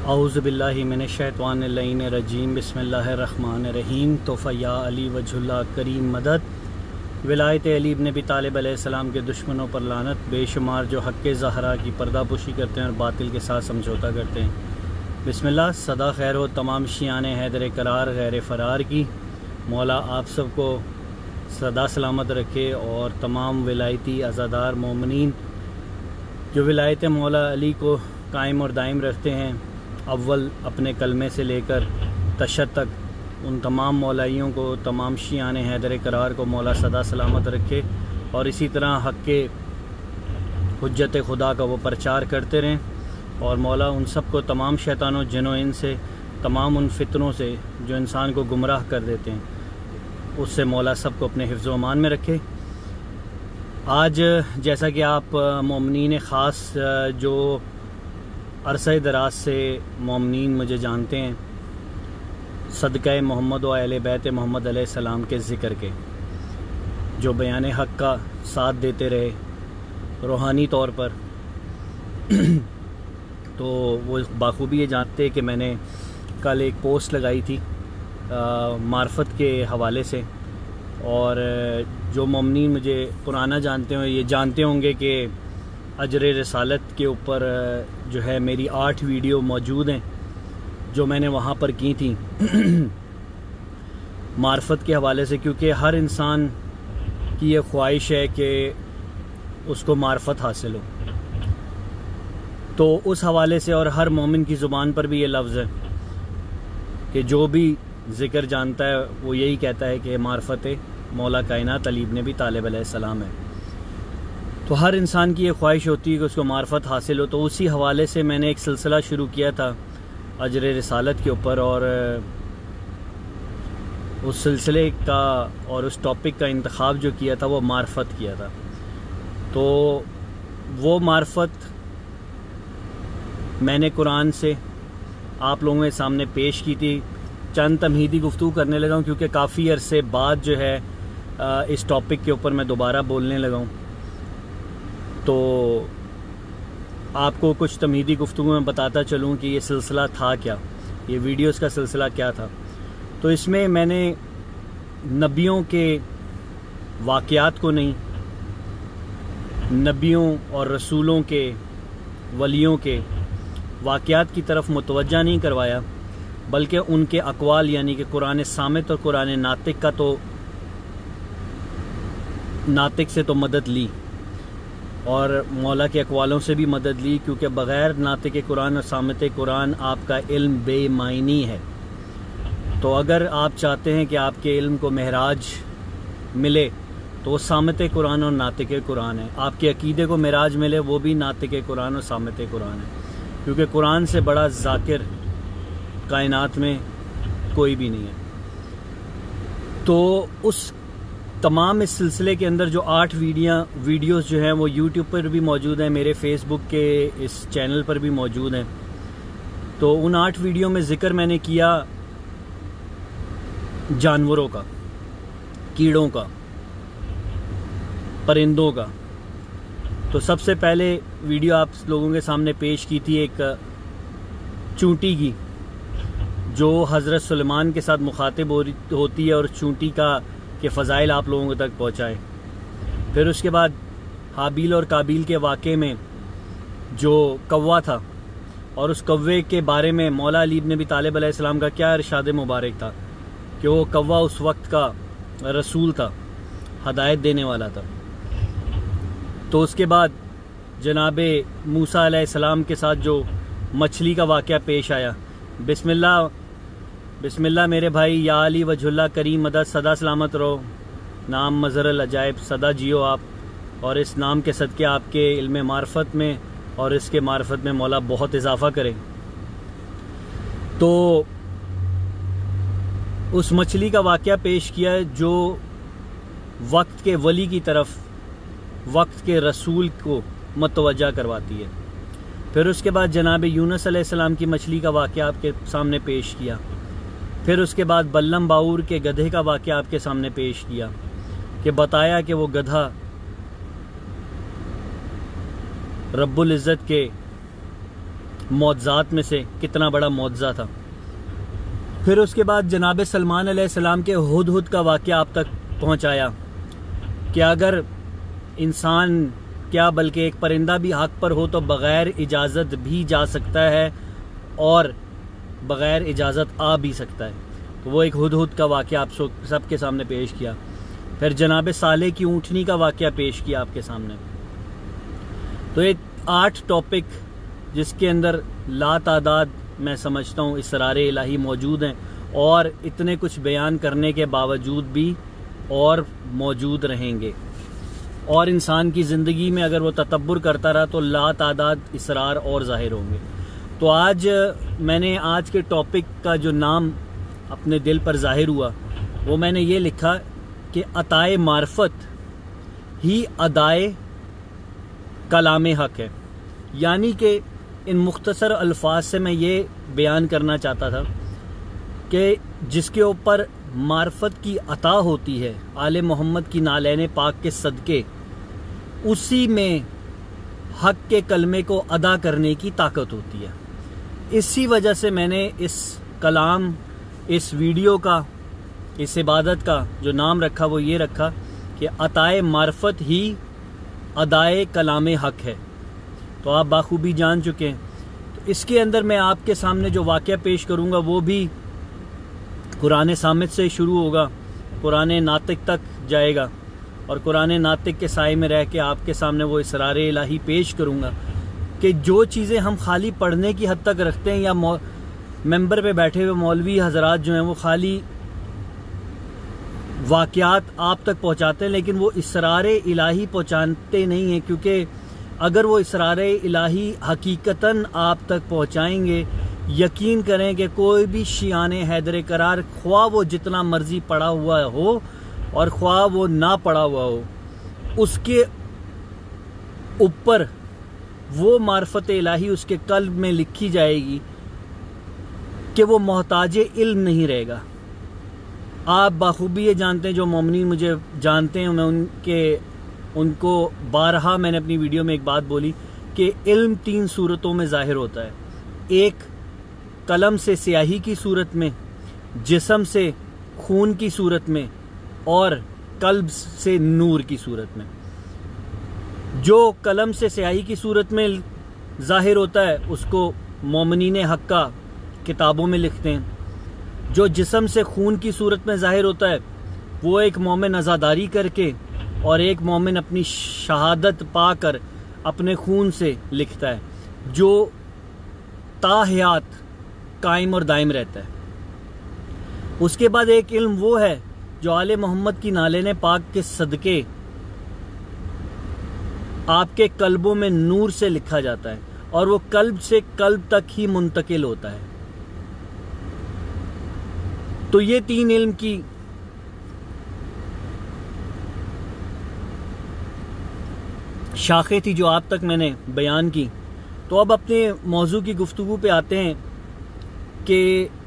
औज़ु बिल्लाहि मिनश्शैतानिर्रजीम बिस्मिल्लाहिर्रहमानिर्रहीम। तोफ़ा या अली वजहुल्लाह करीम मदद। विलायत अली इब्न अबी तालिब अलैहिस्सलाम के दुश्मनों पर लानत। बेशुमार जो हक़ ज़हरा की पर्दापुशी करते हैं और बातिल के साथ समझौता करते हैं। बिस्मिल्लाह। सदा खैर हो तमाम शियान हैदर करार गैर फ़रार की। मौला आप सबको सदा सलामत रखे और तमाम विलायती अज़ादार मोमिनीन जो विलायत मौला अली को कायम और दायम रखते हैं, अव्वल अपने कलमे से लेकर तशद तक, उन तमाम मौलाइयों को, तमाम शियान हैदर करार को मौला सदा सलामत रखे और इसी तरह हक़ के हुज्जत खुदा का वो प्रचार करते रहें। और मौला उन सब को तमाम शैतानों जिन्नों इन से, तमाम उन फितनों से जो इंसान को गुमराह कर देते हैं, उससे मौला सब को अपने हिफ्ज़ व अमान में रखे। आज जैसा कि आप मोमिनीन ख़ास जो अरसे दराज से मोमिनीन मुझे जानते हैं, सदक़े मोहम्मद व अहले बैत मोहम्मद अलैहिस्सलाम के ज़िक्र के, जो बयान हक़ का साथ देते रहे रूहानी तौर पर, तो वो बाखूबी ये जानते हैं कि मैंने कल एक पोस्ट लगाई थी मार्फत के हवाले से। और जो मोमिनीन मुझे पुराना जानते हो ये जानते होंगे कि अजर रसालत के ऊपर जो है मेरी 8 वीडियो मौजूद हैं जो मैंने वहाँ पर की थी मार्फत के हवाले से, क्योंकि हर इंसान की ये ख्वाहिश है कि उसको मार्फत हासिल हो। तो उस हवाले से और हर मोमिन की ज़ुबान पर भी ये लफ्ज़ है कि जो भी ज़िक्र जानता है वो यही कहता है कि मार्फत मौला कायनात अली इब्न अबी तालिब अलैहिस्सलाम है। तो हर इंसान की ये ख्वाहिश होती है कि उसको मार्फत हासिल हो। तो उसी हवाले से मैंने एक सिलसिला शुरू किया था अजर रसालत के ऊपर, और उस सिलसिले का और उस टॉपिक का इंतखाब जो किया था वो मार्फत किया था। तो वो मार्फत मैंने कुरान से आप लोगों के सामने पेश की थी। चंद तमहीदी गुफ्तगू करने लगा हूँ क्योंकि काफ़ी अरसे बाद जो है इस टॉपिक के ऊपर मैं दोबारा बोलने लगा हूँ। तो आपको कुछ तमहीदी गुफ्तगू में बताता चलूँ कि ये सिलसिला था क्या, ये वीडियोस का सिलसिला क्या था। तो इसमें मैंने नबियों के वाक़यात को नहीं, नबियों और रसूलों के, वलियों के वाक़यात की तरफ मुतवज्जा नहीं करवाया, बल्कि उनके अक़वाल यानी कि कुरान सामित और कुरान नातिक का तो नातिक से तो मदद ली और मौला के अक़वालों से भी मदद ली, क्योंकि बग़ैर नातिक कुरान और सामित कुरान आपका इल्म बेमायनी है। तो अगर आप चाहते हैं कि आपके इल्म को महराज मिले तो वो सामित कुरान और नातिक कुरान है। आपके अकीदे को महराज मिले वो भी नातिक कुरान और सामित कुरान है, क्योंकि कुरान से बड़ा ज़ाकिर कायनात में कोई भी नहीं है। तो उस तमाम इस सिलसिले के अंदर जो 8 वीडियोस जो हैं वो यूट्यूब पर भी मौजूद हैं, मेरे फेसबुक के इस चैनल पर भी मौजूद हैं। तो उन 8 वीडियो में ज़िक्र मैंने किया जानवरों का, कीड़ों का, परिंदों का। तो सबसे पहले वीडियो आप लोगों के सामने पेश की थी एक चूंटी की, जो हज़रत सुलेमान के साथ मुखातिब होती है और चूंटी के फ़ज़ाइल आप लोगों तक पहुँचाए। फिर उसके बाद हाबील और काबील के वाक़े में जो कौवा था और उस कौवे के बारे में मौला अली इब्न अबी तालिब अलैहिस्सलाम का क्या इरशाद मुबारक था कि वो कौवा उस वक्त का रसूल था, हदायत देने वाला था। तो उसके बाद जनाब मूसा अलैहिस्सलाम के साथ जो मछली का वाक़या पेश आया, बिस्मिल्लाह बिस्मिल्लाह मेरे भाई, या अली वजहुल्लाह करीम मदद, सदा सलामत रहो, नाम मज़हरुल अजाइब, सदा जियो आप, और इस नाम के सदक़े आपके इल्म मार्फत में और इसके मार्फत में मौला बहुत इजाफ़ा करे। तो उस मछली का वाक़या पेश किया है जो वक्त के वली की तरफ, वक्त के रसूल को मतवज्जा करवाती है। फिर उसके बाद जनाब यूनुस अलैहिस्सलाम की मछली का वाक़या आपके सामने पेश किया। फिर उसके बाद बल्लम बाऊर के गधे का वाक़या आपके सामने पेश किया कि बताया कि वो गधा रब्बुल इज़्ज़त के मौज़ात में से कितना बड़ा मौज़ा था। फिर उसके बाद जनाब सलमान अलैहिस्सलाम के हुदहुद का वाक़या आप तक पहुँचाया कि अगर इंसान क्या बल्कि एक परिंदा भी हक पर हो तो बग़ैर इजाज़त भी जा सकता है और बग़ैर इजाज़त आ भी सकता है। तो वो एक हुदहुद का वाक़या आप सबके सामने पेश किया। फिर जनाब साले की ऊँटनी का वाक़या पेश किया आपके सामने। तो एक 8 टॉपिक जिसके अंदर लातादाद मैं समझता हूँ इसरारे इलाही मौजूद हैं और इतने कुछ बयान करने के बावजूद भी और मौजूद रहेंगे। और इंसान की ज़िंदगी में अगर वो ततब्बुर करता रहा तो लातादाद इसरार और ज़ाहिर होंगे। तो आज मैंने आज के टॉपिक का जो नाम अपने दिल पर ज़ाहिर हुआ वो मैंने ये लिखा कि अताए मार्फत ही अदाए कलाम हक है। यानी कि इन मुख्तसर अल्फाज से मैं ये बयान करना चाहता था कि जिसके ऊपर मार्फत की अता होती है आले मोहम्मद की नालैन पाक के सदके, उसी में हक के कलमे को अदा करने की ताकत होती है। इसी वजह से मैंने इस कलाम, इस वीडियो का, इस इबादत का जो नाम रखा वो ये रखा कि अताए मार्फत ही अदाए कलाम हक है। तो आप बाखूबी जान चुके हैं। तो इसके अंदर मैं आपके सामने जो वाक़या पेश करूँगा वो भी कुरान सामित से शुरू होगा, कुरान नातिक तक जाएगा और कुरान नातिक के साए में रह के आपके सामने वो इसरारे इलाही पेश करूँगा कि जो चीज़ें हम खाली पढ़ने की हद तक रखते हैं या मेंबर पे बैठे हुए मौलवी हजरात जो हैं वो खाली वाक़यात आप तक पहुँचाते हैं, लेकिन वो इसरारे इलाही पहुँचाते नहीं हैं। क्योंकि अगर वो इसरारे इलाही हकीकतन आप तक पहुँचाएंगे, यकीन करें कि कोई भी शियाने हैदर करार, ख्वाह वो जितना मर्जी पड़ा हुआ हो और ख्वाह वो ना पड़ा हुआ हो, उसके ऊपर वो मार्फत इलाही उसके कल्ब में लिखी जाएगी कि वो मोहताजे इल्म नहीं रहेगा। आप बाखूबी ये जानते हैं, जो मोमिनीन मुझे जानते हैं, मैं उनको बारहा मैंने अपनी वीडियो में एक बात बोली कि इल्म 3 सूरतों में ज़ाहिर होता है। एक कलम से स्याही की सूरत में, जिस्म से खून की सूरत में और कल्ब से नूर की सूरत में। जो कलम से स्याही की सूरत में ज़ाहिर होता है उसको मोमिनीन हक्का किताबों में लिखते हैं। जो जिस्म से खून की सूरत में ज़ाहिर होता है वो एक मोमिन अज़ादारी करके और एक मोमिन अपनी शहादत पाकर अपने खून से लिखता है, जो ताहयात कायम और दायम रहता है। उसके बाद एक इल्म वो है जो आले मोहम्मद की नालेन पाक के सदके आपके कल्बों में नूर से लिखा जाता है और वो कल्ब से कल्ब तक ही मुंतकिल होता है। तो ये 3 इल्म की शाखें थी जो आप तक मैंने बयान की। तो अब अपने मौजू की गुफ्तगू पे आते हैं कि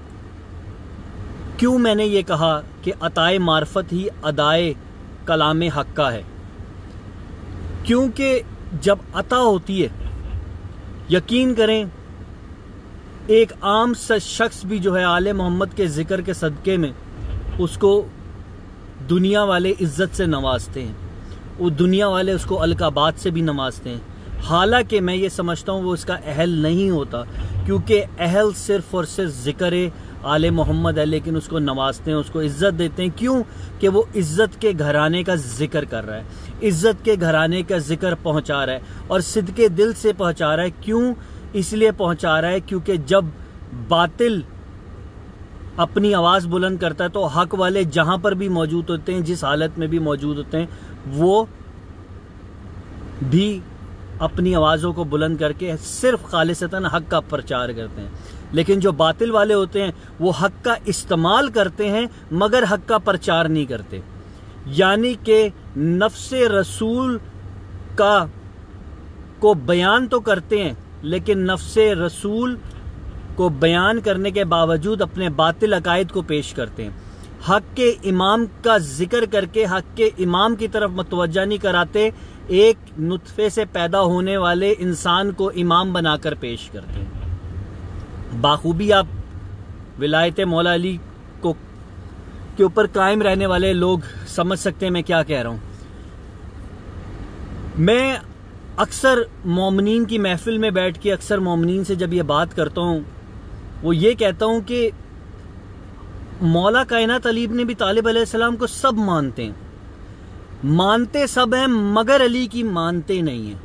क्यों मैंने ये कहा कि अताए मार्फत ही अदाए कलाम हक्का है। क्योंकि जब अता होती है, यकीन करें एक आम शख्स भी जो है आले मोहम्मद के ज़िक्र के सदक़े में उसको दुनिया वाले इज़्ज़त से नवाजते हैं, वो दुनिया वाले उसको अलकाबात से भी नवाजते हैं। हालांकि मैं ये समझता हूँ वो उसका अहल नहीं होता, क्योंकि अहल सिर्फ़ और सिर्फ ज़िक्र आले मोहम्मद है, लेकिन उसको नवाजते हैं, उसको इज़्ज़त देते हैं। क्यों? कि वो इज़्ज़त के घराने का जिक्र कर रहा है, इज़्ज़त के घराने का जिक्र पहुँचा रहा है और सिद्के दिल से पहुँचा रहा है। क्यों? इसलिए पहुँचा रहा है क्योंकि जब बातिल अपनी आवाज़ बुलंद करता है तो हक वाले जहाँ पर भी मौजूद होते हैं, जिस हालत में भी मौजूद होते हैं, वो भी अपनी आवाज़ों को बुलंद करके सिर्फ खालिसतन हक का प्रचार करते हैं। लेकिन जो बातिल वाले होते हैं वो हक का इस्तेमाल करते हैं मगर हक का प्रचार नहीं करते। यानी कि नफ्से रसूल को बयान तो करते हैं, लेकिन नफ्से रसूल को बयान करने के बावजूद अपने बातिल अकायद को पेश करते हैं। हक के इमाम का जिक्र करके हक के इमाम की तरफ मतवज्जा नहीं कराते, एक नुत्फे से पैदा होने वाले इंसान को इमाम बनाकर पेश करते हैं। बाखूबी आप विलायत मौला अली को के ऊपर कायम रहने वाले लोग समझ सकते हैं मैं क्या कह रहा हूं। मैं अक्सर मोमिनीन की महफिल में बैठ के अक्सर मोमिनीन से जब ये बात करता हूं, वो ये कहता हूं कि मौला कायनात अली इब्न अबी तालिब अलैहिस्सलाम को सब मानते हैं, मानते सब हैं, मगर अली की मानते नहीं हैं।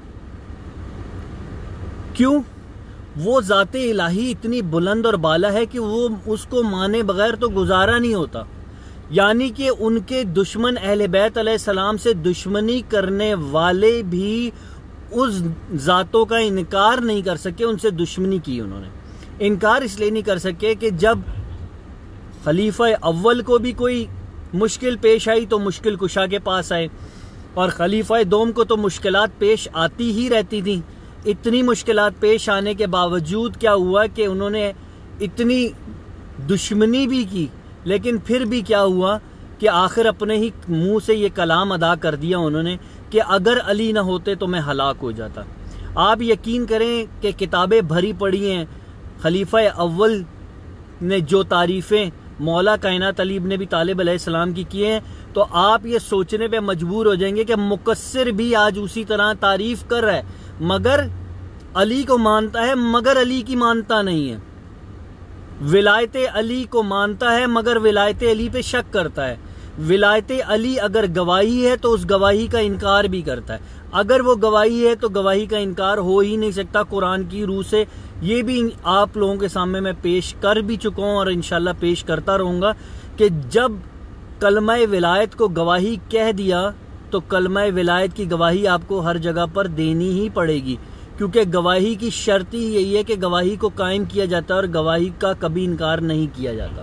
क्यों? वो ज़ाते इलाही इतनी बुलंद और बाला है कि वो उसको माने बगैर तो गुजारा नहीं होता। यानी कि उनके दुश्मन अहले बैत अलैहिस्सलाम से दुश्मनी करने वाले भी उस ज़ातों का इनकार नहीं कर सके, उनसे दुश्मनी की उन्होंने। इनकार इसलिए नहीं कर सके कि जब खलीफा अव्वल को भी कोई मुश्किल पेश आई तो मुश्किल कुशा के पास आए, और खलीफा दोम को तो मुश्किलात पेश आती ही रहती थी। इतनी मुश्किलात पेश आने के बावजूद क्या हुआ कि उन्होंने इतनी दुश्मनी भी की, लेकिन फिर भी क्या हुआ कि आखिर अपने ही मुंह से ये कलाम अदा कर दिया उन्होंने कि अगर अली ना होते तो मैं हलाक हो जाता। आप यकीन करें कि किताबें भरी पड़ी हैं, खलीफा अव्वल ने जो तारीफ़ें मौला कायनात अली इब्न अबी तालिब अलैहिस्सलाम की किए हैं, तो आप ये सोचने पे मजबूर हो जाएंगे कि मुकस्सिर भी आज उसी तरह तारीफ कर रहा है, मगर अली को मानता है मगर अली की मानता नहीं है। विलायत अली को मानता है मगर विलायत अली पे शक करता है। विलायत अली अगर गवाही है तो उस गवाही का इनकार भी करता है। अगर वो गवाही है तो गवाही का इनकार हो ही नहीं सकता कुरान की रूह से। ये भी आप लोगों के सामने मैं पेश कर भी चुका हूँ और इंशाल्लाह पेश करता रहूँगा कि जब कलमा विलायत को गवाही कह दिया तो कलमा विलायत की गवाही आपको हर जगह पर देनी ही पड़ेगी, क्योंकि गवाही की शर्त ही यही है कि गवाही को कायम किया जाता है और गवाही का कभी इनकार नहीं किया जाता।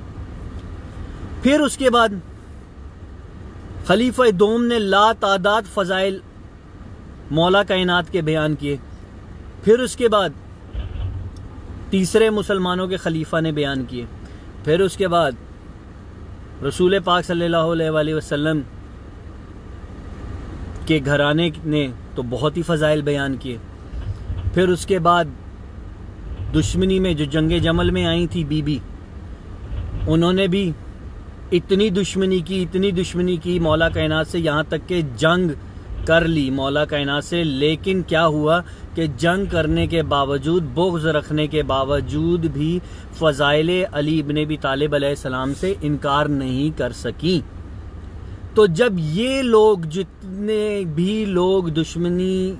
फिर उसके बाद खलीफा दोम ने ला तादाद फजाइल मौला कायनात के बयान किए। फिर उसके बाद तीसरे मुसलमानों के खलीफा ने बयान किए। फिर उसके बाद रसूल पाक सल्लल्लाहु अलैहि वसल्लम के घराने ने तो बहुत ही फजाइल बयान किए। फिर उसके बाद दुश्मनी में जो जंगे जमल में आई थी बीबी, उन्होंने भी इतनी दुश्मनी की मौला कायनात से, यहाँ तक के जंग कर ली मौला कायनात से। लेकिन क्या हुआ कि जंग करने के बावजूद, बुग़्ज़ रखने के बावजूद भी फ़ज़ाइल अली इब्न अबी तालिब अलैहिस्सलाम से इनकार नहीं कर सकी। तो जब ये लोग, जितने भी लोग दुश्मनी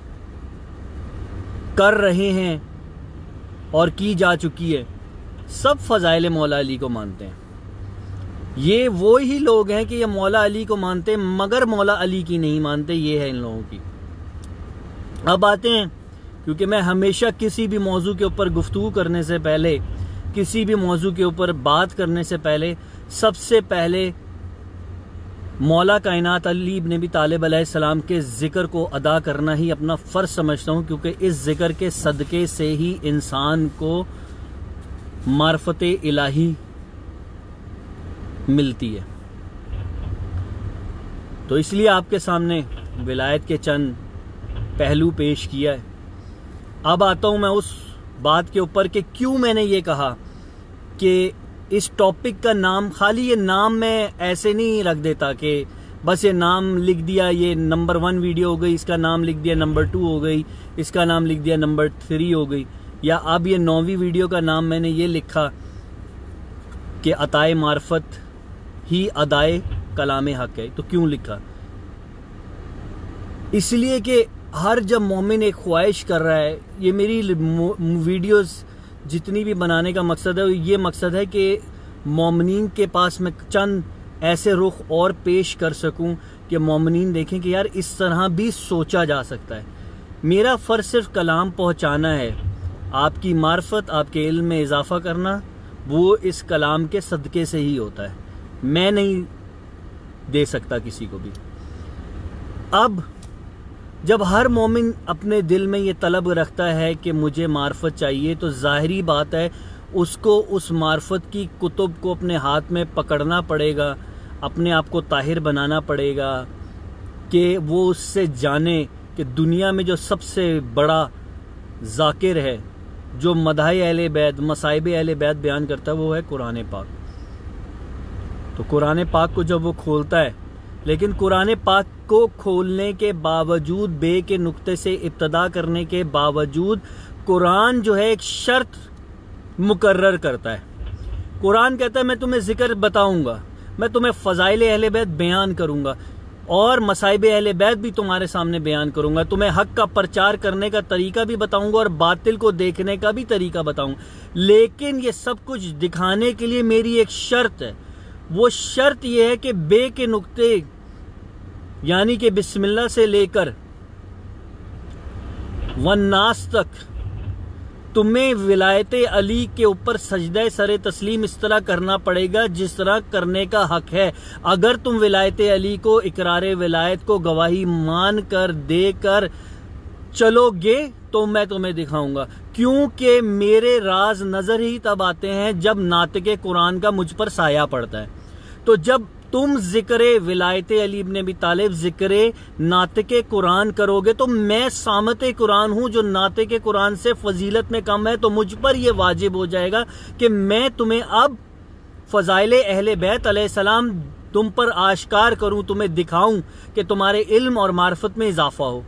कर रहे हैं और की जा चुकी है, सब फ़ज़ाइल मौला अली को मानते हैं। ये वो ही लोग हैं कि ये मौला अली को मानते हैं मगर मौला अली की नहीं मानते। ये है इन लोगों की। अब आते हैं, क्योंकि मैं हमेशा किसी भी मौजू के ऊपर गुफ्तगू करने से पहले, किसी भी मौजू के ऊपर बात करने से पहले, सबसे पहले मौला कायनात अली इब्न अबी तालिब अलैहिस्सलाम के ज़िक्र को अदा करना ही अपना फ़र्ज समझता हूँ, क्योंकि इस ज़िक्र के सदक़े से ही इंसान को मार्फत इलाही मिलती है। तो इसलिए आपके सामने विलायत के चंद पहलू पेश किया है। अब आता हूं मैं उस बात के ऊपर कि क्यों मैंने ये कहा कि इस टॉपिक का नाम, खाली ये नाम मैं ऐसे नहीं रख देता कि बस ये नाम लिख दिया, ये नंबर 1 वीडियो हो गई, इसका नाम लिख दिया नंबर 2 हो गई, इसका नाम लिख दिया नंबर 3 हो गई, या अब ये 9वीं वीडियो का नाम मैंने ये लिखा कि अताए मार्फत ही अदाए कलाम हक है। तो क्यों लिखा? इसलिए कि हर जब मोमिन एक ख्वाहिश कर रहा है, ये मेरी वीडियोस जितनी भी बनाने का मकसद है, ये मकसद है कि मोमिनीन के पास मैं चंद ऐसे रुख और पेश कर सकूं कि मोमिनीन देखें कि यार इस तरह भी सोचा जा सकता है। मेरा फ़र्ज सिर्फ कलाम पहुंचाना है, आपकी मार्फत, आपके इल्म में इजाफा करना, वो इस कलाम के सदक़े से ही होता है। मैं नहीं दे सकता किसी को भी। अब जब हर मोमिन अपने दिल में ये तलब रखता है कि मुझे मार्फत चाहिए, तो ज़ाहिरी बात है उसको उस मार्फत की कुतुब को अपने हाथ में पकड़ना पड़ेगा, अपने आप को ताहिर बनाना पड़ेगा कि वो उससे जाने कि दुनिया में जो सबसे बड़ा जाकिर है जो मदाही अहले बैत, मसाइब अहले बैत बयान करता है वो है कुरान पाक। तो कुरान पाक को जब वो खोलता है, लेकिन कुरान पाक को खोलने के बावजूद, बे के नुक्ते से इब्तदा करने के बावजूद, कुरान जो है एक शर्त मुकर्रर करता है। कुरान कहता है मैं तुम्हें जिक्र बताऊंगा, मैं तुम्हें फ़ज़ाइल अहले बैत बयान करूंगा और मसाइब अहले बैत भी तुम्हारे सामने बयान करूंगा, तुम्हें हक का प्रचार करने का तरीका भी बताऊंगा और बातिल को देखने का भी तरीका बताऊंगा। लेकिन ये सब कुछ दिखाने के लिए मेरी एक शर्त है। वो शर्त यह है कि बे के नुक्ते यानी कि बिस्मिल्लाह से लेकर वन्नास तक तुम्हें विलायत अली के ऊपर सजदे सरे तस्लीम इस तरह करना पड़ेगा जिस तरह करने का हक है। अगर तुम विलायत अली को, इकरार विलायत को गवाही मान कर देकर चलोगे तो मैं तुम्हें दिखाऊंगा, क्योंकि मेरे राज नजर ही तब आते हैं जब नातिक़े कुरान का मुझ पर साया पड़ता है। तो जब तुम जिक्र विलायत अली इब्न अबी तालिब, जिक्र नातिक़े कुरान करोगे तो मैं सामत कुरान हूं जो नातिक़े कुरान से फजीलत में कम है, तो मुझ पर यह वाजिब हो जाएगा कि मैं तुम्हें अब फ़ज़ाइल अहले बैत अलैहिस्सलाम तुम पर आश्कार करूं, तुम्हें दिखाऊं कि तुम्हारे इल्म और मार्फत में इजाफा हो।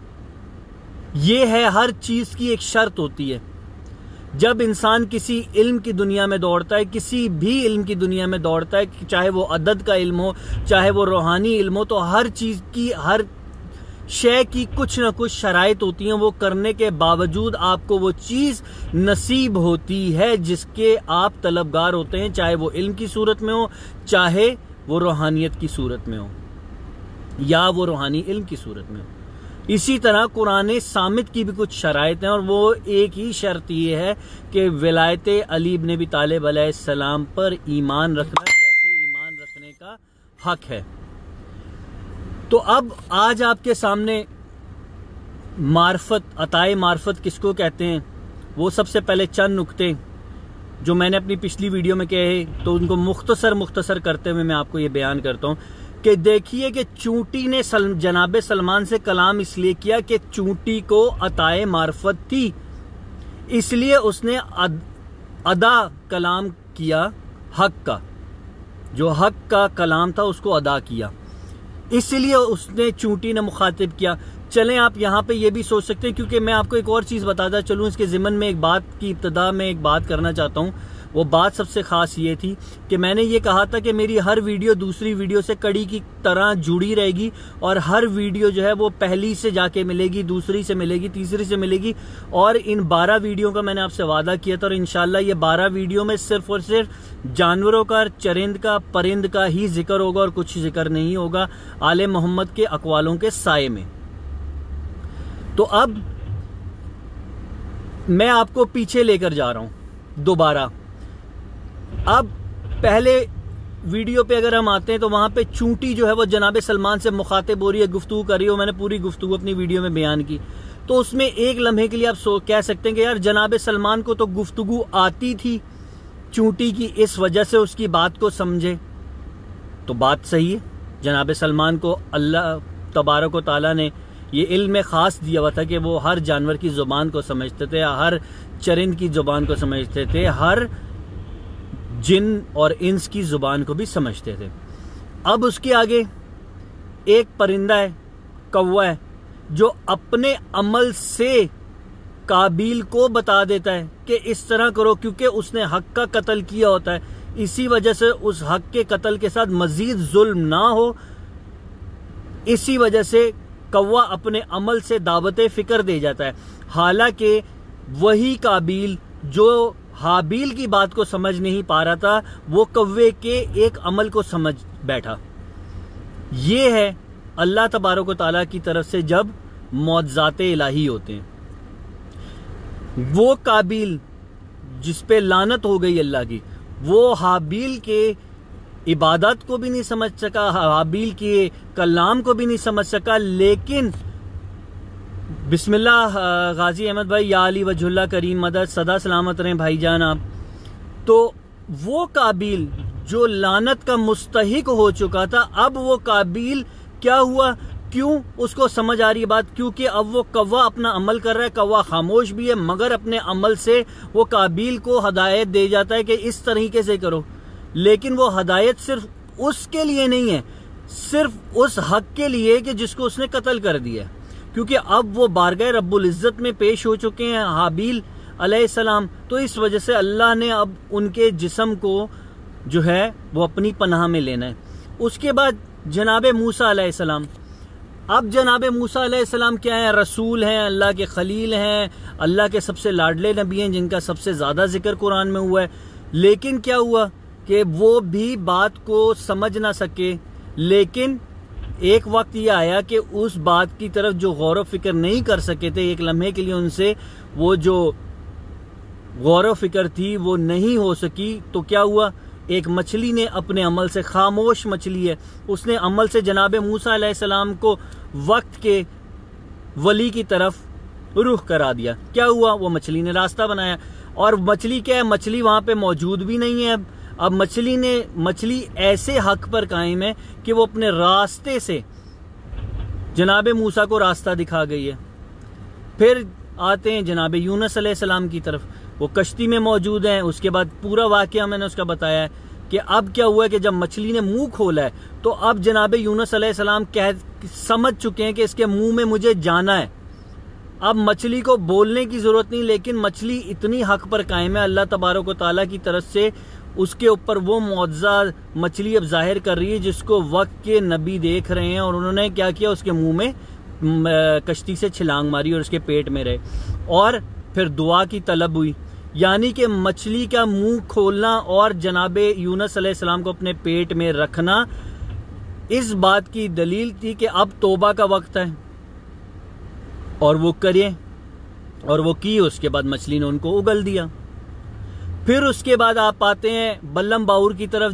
यह है हर चीज की एक शर्त होती है। जब इंसान किसी इल्म की दुनिया में दौड़ता है, किसी भी इल्म की दुनिया में दौड़ता है, चाहे वो अदद का इल्म हो, चाहे वो रूहानी इल्म हो, तो हर चीज की, हर शय की कुछ ना कुछ शराइत होती हैं। वो करने के बावजूद आपको वो चीज नसीब होती है जिसके आप तलबगार होते हैं, चाहे वो इल्म की सूरत में हो, चाहे वो रूहानियत की सूरत में हो, या वो रूहानी इल्म की सूरत में हो। इसी तरह कुरान सामित की भी कुछ शराइत हैं और वो एक ही शर्त ये है कि विलायत अली इब्न अबी तालिब अलैहिस्सलाम पर ईमान रखना जैसे ईमान रखने का हक है। तो अब आज आपके सामने मार्फत, अताए मार्फत किसको कहते हैं, वो सबसे पहले चंद नुक्ते जो मैंने अपनी पिछली वीडियो में कहे तो उनको मुख्तसर करते हुए मैं आपको ये बयान करता हूँ कि देखिए कि चूंटी ने जनाब सलमान से कलाम इसलिए किया कि चूंटी को अताए मार्फत थी, इसलिए उसने अदा कलाम किया, हक का, जो हक का कलाम था उसको अदा किया, इसलिए उसने चूंटी ने मुखातिब किया। चलें आप यहाँ पे ये भी सोच सकते हैं, क्योंकि मैं आपको एक और चीज़ बताता चलूँ इसके ज़िमन में, एक बात की इब्तिदा में एक बात करना चाहता हूँ। वो बात सबसे ख़ास ये थी कि मैंने ये कहा था कि मेरी हर वीडियो दूसरी वीडियो से कड़ी की तरह जुड़ी रहेगी और हर वीडियो जो है वो पहली से जाके मिलेगी, दूसरी से मिलेगी, तीसरी से मिलेगी। और इन 12 वीडियो का मैंने आपसे वादा किया था और इंशाल्लाह ये 12 वीडियो में सिर्फ और सिर्फ जानवरों का, चरिंद का, परिंद का ही जिक्र होगा और कुछ जिक्र नहीं होगा आले मोहम्मद के अक़वालों के साये में। तो अब मैं आपको पीछे लेकर जा रहा हूं दोबारा। अब पहले वीडियो पे अगर हम आते हैं तो वहां पे चूंटी जो है वो जनाब सलमान से मुखातिब हो रही है, गुफ्तगू कर रही है। मैंने पूरी गुफ्तगू अपनी वीडियो में बयान की, तो उसमें एक लम्हे के लिए आप कह सकते हैं कि यार जनाब सलमान को तो गुफ्तगू आती थी चूंटी की, इस वजह से उसकी बात को समझे। तो बात सही है, जनाब सलमान को अल्लाह तबारक व तआला ने ये इल्म खास दिया हुआ था कि वो हर जानवर की जुबान को समझते थे, हर चरिंद की जुबान को समझते थे, हर जिन और इंस की जुबान को भी समझते थे। अब उसके आगे एक परिंदा है, कौवा है, जो अपने अमल से काबिल को बता देता है कि इस तरह करो, क्योंकि उसने हक का कत्ल किया होता है, इसी वजह से उस हक के कत्ल के साथ मजीद जुल्म ना हो, इसी वजह से कौवा अपने अमल से दावत फिक्र दे जाता है। हालांकि वही काबिल जो हाबिल की बात को समझ नहीं पा रहा था, वो कौवे के एक अमल को समझ बैठा। ये है अल्लाह तबारक व तआला की तरफ से जब मौजज़ात इलाही होते हैं। वो काबिल जिस पे लानत हो गई अल्लाह की, वो हाबिल के इबादत को भी नहीं समझ सका, हाबिल के कलाम को भी नहीं समझ सका। लेकिन बिस्मिल्लाह गाजी अहमद भाई, या अली वजहुल्लाह करीम मदद, सदा सलामत रहें भाईजान आप। तो वो काबिल जो लानत का मुस्तहिक हो चुका था, अब वो काबिल क्या हुआ क्यों उसको समझ आ रही है बात? क्योंकि अब वो कौवा अपना अमल कर रहा है, कौवा खामोश भी है, मगर अपने अमल से वो काबिल को हदायत दे जाता है कि इस तरीके से करो। लेकिन वो हदायत सिर्फ उसके लिए नहीं है, सिर्फ उस हक के लिए कि जिसको उसने कत्ल कर दिया, क्योंकि अब वो बारगाह रब्बुल इज्जत में पेश हो चुके हैं हाबील अलैहिस्सलाम। तो इस वजह से अल्लाह ने अब उनके जिस्म को जो है वो अपनी पनाह में लेना है। उसके बाद जनाब मूसा अलैहिस्सलाम, अब जनाब मूसा अलैहिस्सलाम क्या है? रसूल हैं, अल्लाह के खलील हैं, अल्लाह के सबसे लाडले नबी हैं, जिनका सबसे ज़्यादा जिक्र कुरान में हुआ है। लेकिन क्या हुआ कि वो भी बात को समझ ना सके। लेकिन एक वक्त ये आया कि उस बात की तरफ जो गौर व फिक्र नहीं कर सके थे, एक लम्हे के लिए उनसे वो जो गौर व फिक्र थी वो नहीं हो सकी। तो क्या हुआ? एक मछली ने अपने अमल से, खामोश मछली है, उसने अमल से जनाब मूसा अलैहिस्सलाम को वक्त के वली की तरफ रुख करा दिया। क्या हुआ? वो मछली ने रास्ता बनाया। और मछली क्या है? मछली वहां पे मौजूद भी नहीं है। अब मछली ऐसे हक पर कायम है कि वो अपने रास्ते से जनाब मूसा को रास्ता दिखा गई है। फिर आते हैं जनाब यूनुस अलैहिस्सलाम की तरफ, वो कश्ती में मौजूद हैं। उसके बाद पूरा वाकया मैंने उसका बताया है कि अब क्या हुआ कि जब मछली ने मुंह खोला है तो अब जनाब यूनुस अलैहिस्सलाम समझ चुके हैं कि इसके मुंह में मुझे जाना है। अब मछली को बोलने की जरूरत नहीं, लेकिन मछली इतनी हक पर कायम है, अल्लाह तबारक व तआला की तरफ से उसके ऊपर वो मौजज़ा मछली अब जाहिर कर रही है जिसको वक्त के नबी देख रहे हैं। और उन्होंने क्या किया? उसके मुंह में कश्ती से छलांग मारी और उसके पेट में रहे, और फिर दुआ की तलब हुई। यानी कि मछली का मुंह खोलना और जनाब यूनुस अलैहिस्सलाम को अपने पेट में रखना इस बात की दलील थी कि अब तौबा का वक्त है, और वो करें, और वो की। उसके बाद मछली ने उनको उगल दिया। फिर उसके बाद आप पाते हैं बल्लम बाउर की तरफ,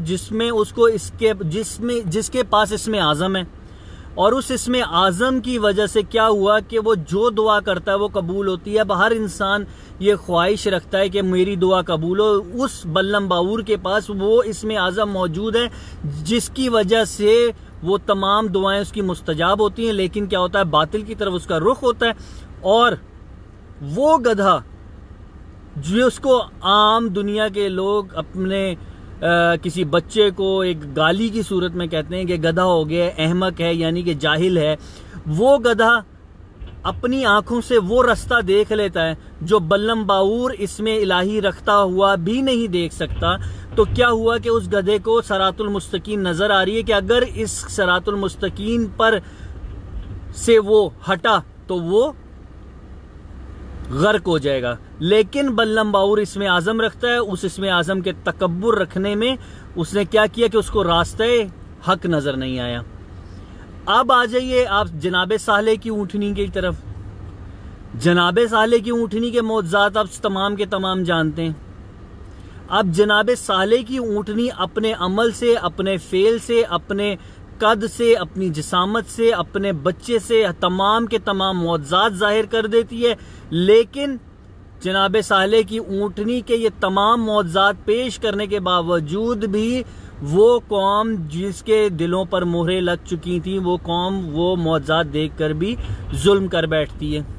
जिसके पास इसमें आज़म है, और उस इसमें आज़म की वजह से क्या हुआ कि वो जो दुआ करता है वो कबूल होती है। अब हर इंसान ये ख्वाहिश रखता है कि मेरी दुआ कबूल हो। उस बल्लम बाउर के पास वो इसमें आज़म मौजूद है, जिसकी वजह से वो तमाम दुआएं उसकी मुस्तजाब होती हैं। लेकिन क्या होता है? बातिल की तरफ उसका रुख होता है, और वो गधा जिसको आम दुनिया के लोग अपने किसी बच्चे को एक गाली की सूरत में कहते हैं कि गधा हो गया, अहमक है, यानी कि जाहिल है, वो गधा अपनी आंखों से वो रास्ता देख लेता है जो बल्लम बाउर इसमें इलाही रखता हुआ भी नहीं देख सकता। तो क्या हुआ कि उस गधे को सरातुल मुस्तकीम नजर आ रही है कि अगर इस सरातुल मुस्तकीम पर से वो हटा तो वो गर्क हो जाएगा। लेकिन बल्लम बाउर इसमें आज़म रखता है। उस इसमें आज़म के तकब्बुर रखने में उसने क्या किया कि उसको रास्ते हक नजर नहीं आया। अब आ जाइए आप जनाबे साले की ऊँटनी की तरफ। जनाबे साले की ऊँटनी के मौजज़ात आप तमाम के तमाम जानते हैं। अब जनाबे साले की ऊँटनी अपने अमल से, अपने फेल से, अपने कद से, अपनी जिसामत से, अपने बच्चे से तमाम के तमाम मौजज़ात जाहिर कर देती है। लेकिन जनाब साले की ऊँटनी के ये तमाम मौजज़ात पेश करने के बावजूद भी वो कौम जिसके दिलों पर मोहरें लग चुकी थी, वो कौम वो मौजज़ात देखकर भी जुल्म कर बैठती है।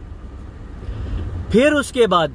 फिर उसके बाद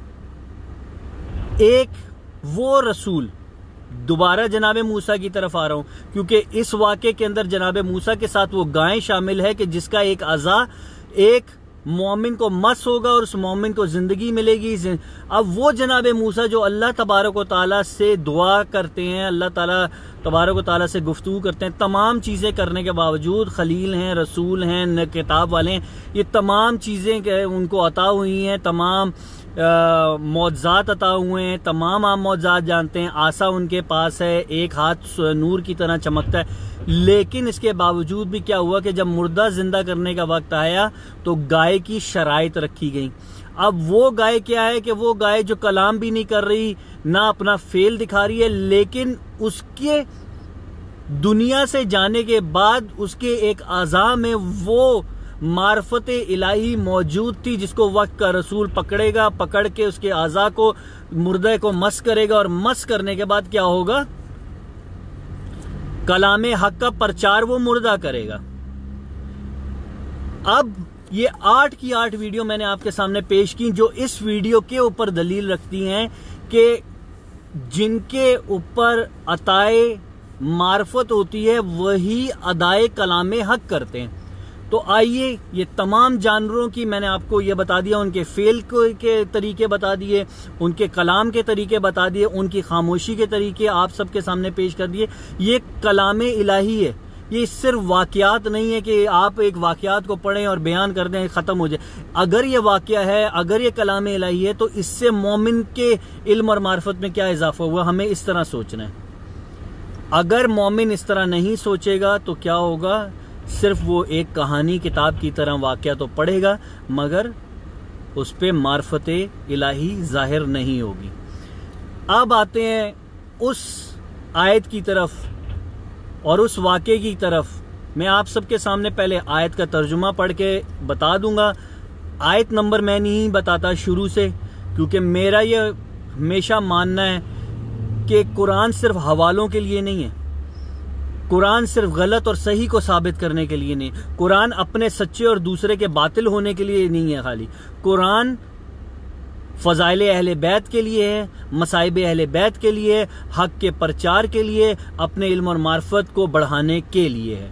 एक वो रसूल, दोबारा जनाब मूसा की तरफ आ रहा हूं, क्योंकि इस वाक़े के अंदर जनाब मूसा के साथ वो गाय शामिल है कि जिसका एक अज़ा एक मोमिन को मस होगा और उस मोमिन को जिंदगी मिलेगी। अब वो जनाब मूसा जो अल्लाह तबारक व तआला से दुआ करते हैं, अल्लाह ताला तबारक व तआला से गुफ्तगू करते हैं, तमाम चीज़ें करने के बावजूद खलील हैं, रसूल हैं, न किताब वाले हैं, ये तमाम चीज़ें उनको अता हुई हैं, तमाम मौजज़ात अता हुए हैं, तमाम आप मौजज़ात जानते हैं। आसा उनके पास है, एक हाथ नूर की तरह चमकता है। लेकिन इसके बावजूद भी क्या हुआ कि जब मुर्दा जिंदा करने का वक्त आया तो गाय की शराइत रखी गई। अब वो गाय क्या है कि वो गाय जो कलाम भी नहीं कर रही, ना अपना फेल दिखा रही है, लेकिन उसके दुनिया से जाने के बाद उसके एक आज़ा में वो मार्फत इलाही मौजूद थी जिसको वक्त का रसूल पकड़ेगा, पकड़ के उसके आज़ा को, मुर्दे को मस करेगा, और मस करने के बाद क्या होगा? कलामे हक का प्रचार वो मुर्दा करेगा। अब ये 8 की 8 वीडियो मैंने आपके सामने पेश की, जो इस वीडियो के ऊपर दलील रखती हैं कि जिनके ऊपर अताए मार्फत होती है वही अदाए कलामे हक करते हैं। तो आइए, ये तमाम जानवरों की मैंने आपको ये बता दिया, उनके फेल के तरीके बता दिए, उनके कलाम के तरीके बता दिए, उनकी खामोशी के तरीके आप सबके सामने पेश कर दिए। ये कलामे इलाही है, ये सिर्फ वाकयात नहीं है कि आप एक वाकयात को पढ़ें और बयान कर दें खत्म हो जाए। अगर ये वाकया है, अगर ये कलामे इलाही है, तो इससे मोमिन के इल्म और मार्फत में क्या इजाफा हुआ, हमें इस तरह सोचना है। अगर मोमिन इस तरह नहीं सोचेगा तो क्या होगा, सिर्फ वो एक कहानी किताब की तरह वाकया तो पढ़ेगा, मगर उस पे मार्फत इलाही जाहिर नहीं होगी। अब आते हैं उस आयत की तरफ और उस वाक़े की तरफ। मैं आप सबके सामने पहले आयत का तर्जुमा पढ़ के बता दूंगा। आयत नंबर मैं नहीं बताता शुरू से, क्योंकि मेरा ये हमेशा मानना है कि कुरान सिर्फ हवालों के लिए नहीं है, कुरान सिर्फ गलत और सही को साबित करने के लिए नहीं, कुरान अपने सच्चे और दूसरे के बातिल होने के लिए नहीं है। खाली कुरान फजाइल अहले बैत के लिए है, मसाइब अहले बैत के लिए, हक के प्रचार के लिए, अपने इल्म और मार्फत को बढ़ाने के लिए है।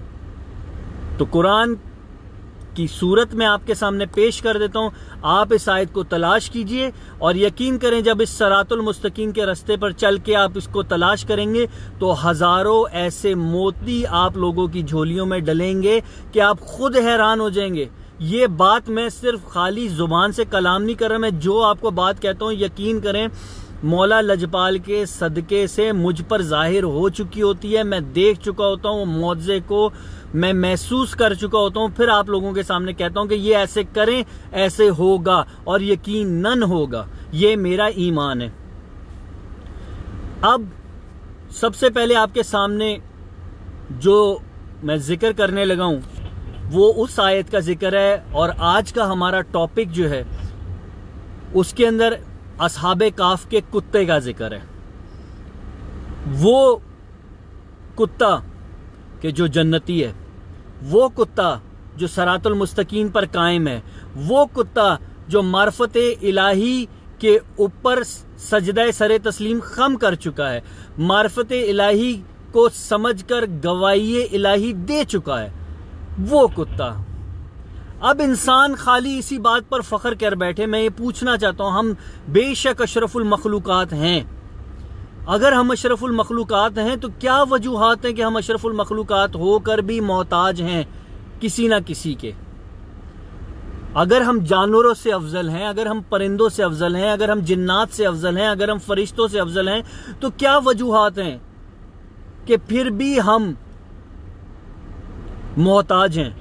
तो कुरान की सूरत में आपके सामने पेश कर देता हूं, आप इस आयत को तलाश कीजिए और यकीन करें जब इस सरातुल मुस्तकीम के रास्ते पर चल के आप इसको तलाश करेंगे तो हजारों ऐसे मोती आप लोगों की झोलियों में डलेंगे कि आप खुद हैरान हो जाएंगे। ये बात मैं सिर्फ खाली जुबान से कलाम नहीं कर रहा, मैं जो आपको बात कहता हूं यकीन करें मौला लजपाल के सदके से मुझ पर जाहिर हो चुकी होती है। मैं देख चुका होता हूं मौजे को, मैं महसूस कर चुका होता हूं, फिर आप लोगों के सामने कहता हूं कि ये ऐसे करें, ऐसे होगा और यकीनन होगा। ये मेरा ईमान है। अब सबसे पहले आपके सामने जो मैं जिक्र करने लगा हूं वो उस आयत का जिक्र है, और आज का हमारा टॉपिक जो है उसके अंदर असहाबे काफ के कुत्ते का जिक्र है। वो कुत्ता के जो जन्नती है, वो कुत्ता जो सरातुल मुस्तकीम पर कायम है, वो कुत्ता जो मार्फत इलाही के ऊपर सजदा सरे तस्लीम खम कर चुका है, मार्फत इलाही को समझकर गवाही इलाही दे चुका है, वो कुत्ता। अब इंसान खाली इसी बात पर फख्र कर बैठे। मैं ये पूछना चाहता हूं, हम बेशक अशरफुल मखलूकात हैं, अगर हम अशरफुल मखलूकात हैं तो क्या वजूहात हैं कि हम अशरफुल मखलूकात होकर भी मोहताज हैं किसी ना किसी के। अगर हम जानवरों से अफजल हैं, अगर हम परिंदों से अफजल हैं, अगर हम जिन्नात से अफजल हैं, अगर हम फरिश्तों से अफजल हैं, तो क्या वजूहात हैं कि फिर भी हम मोहताज हैं।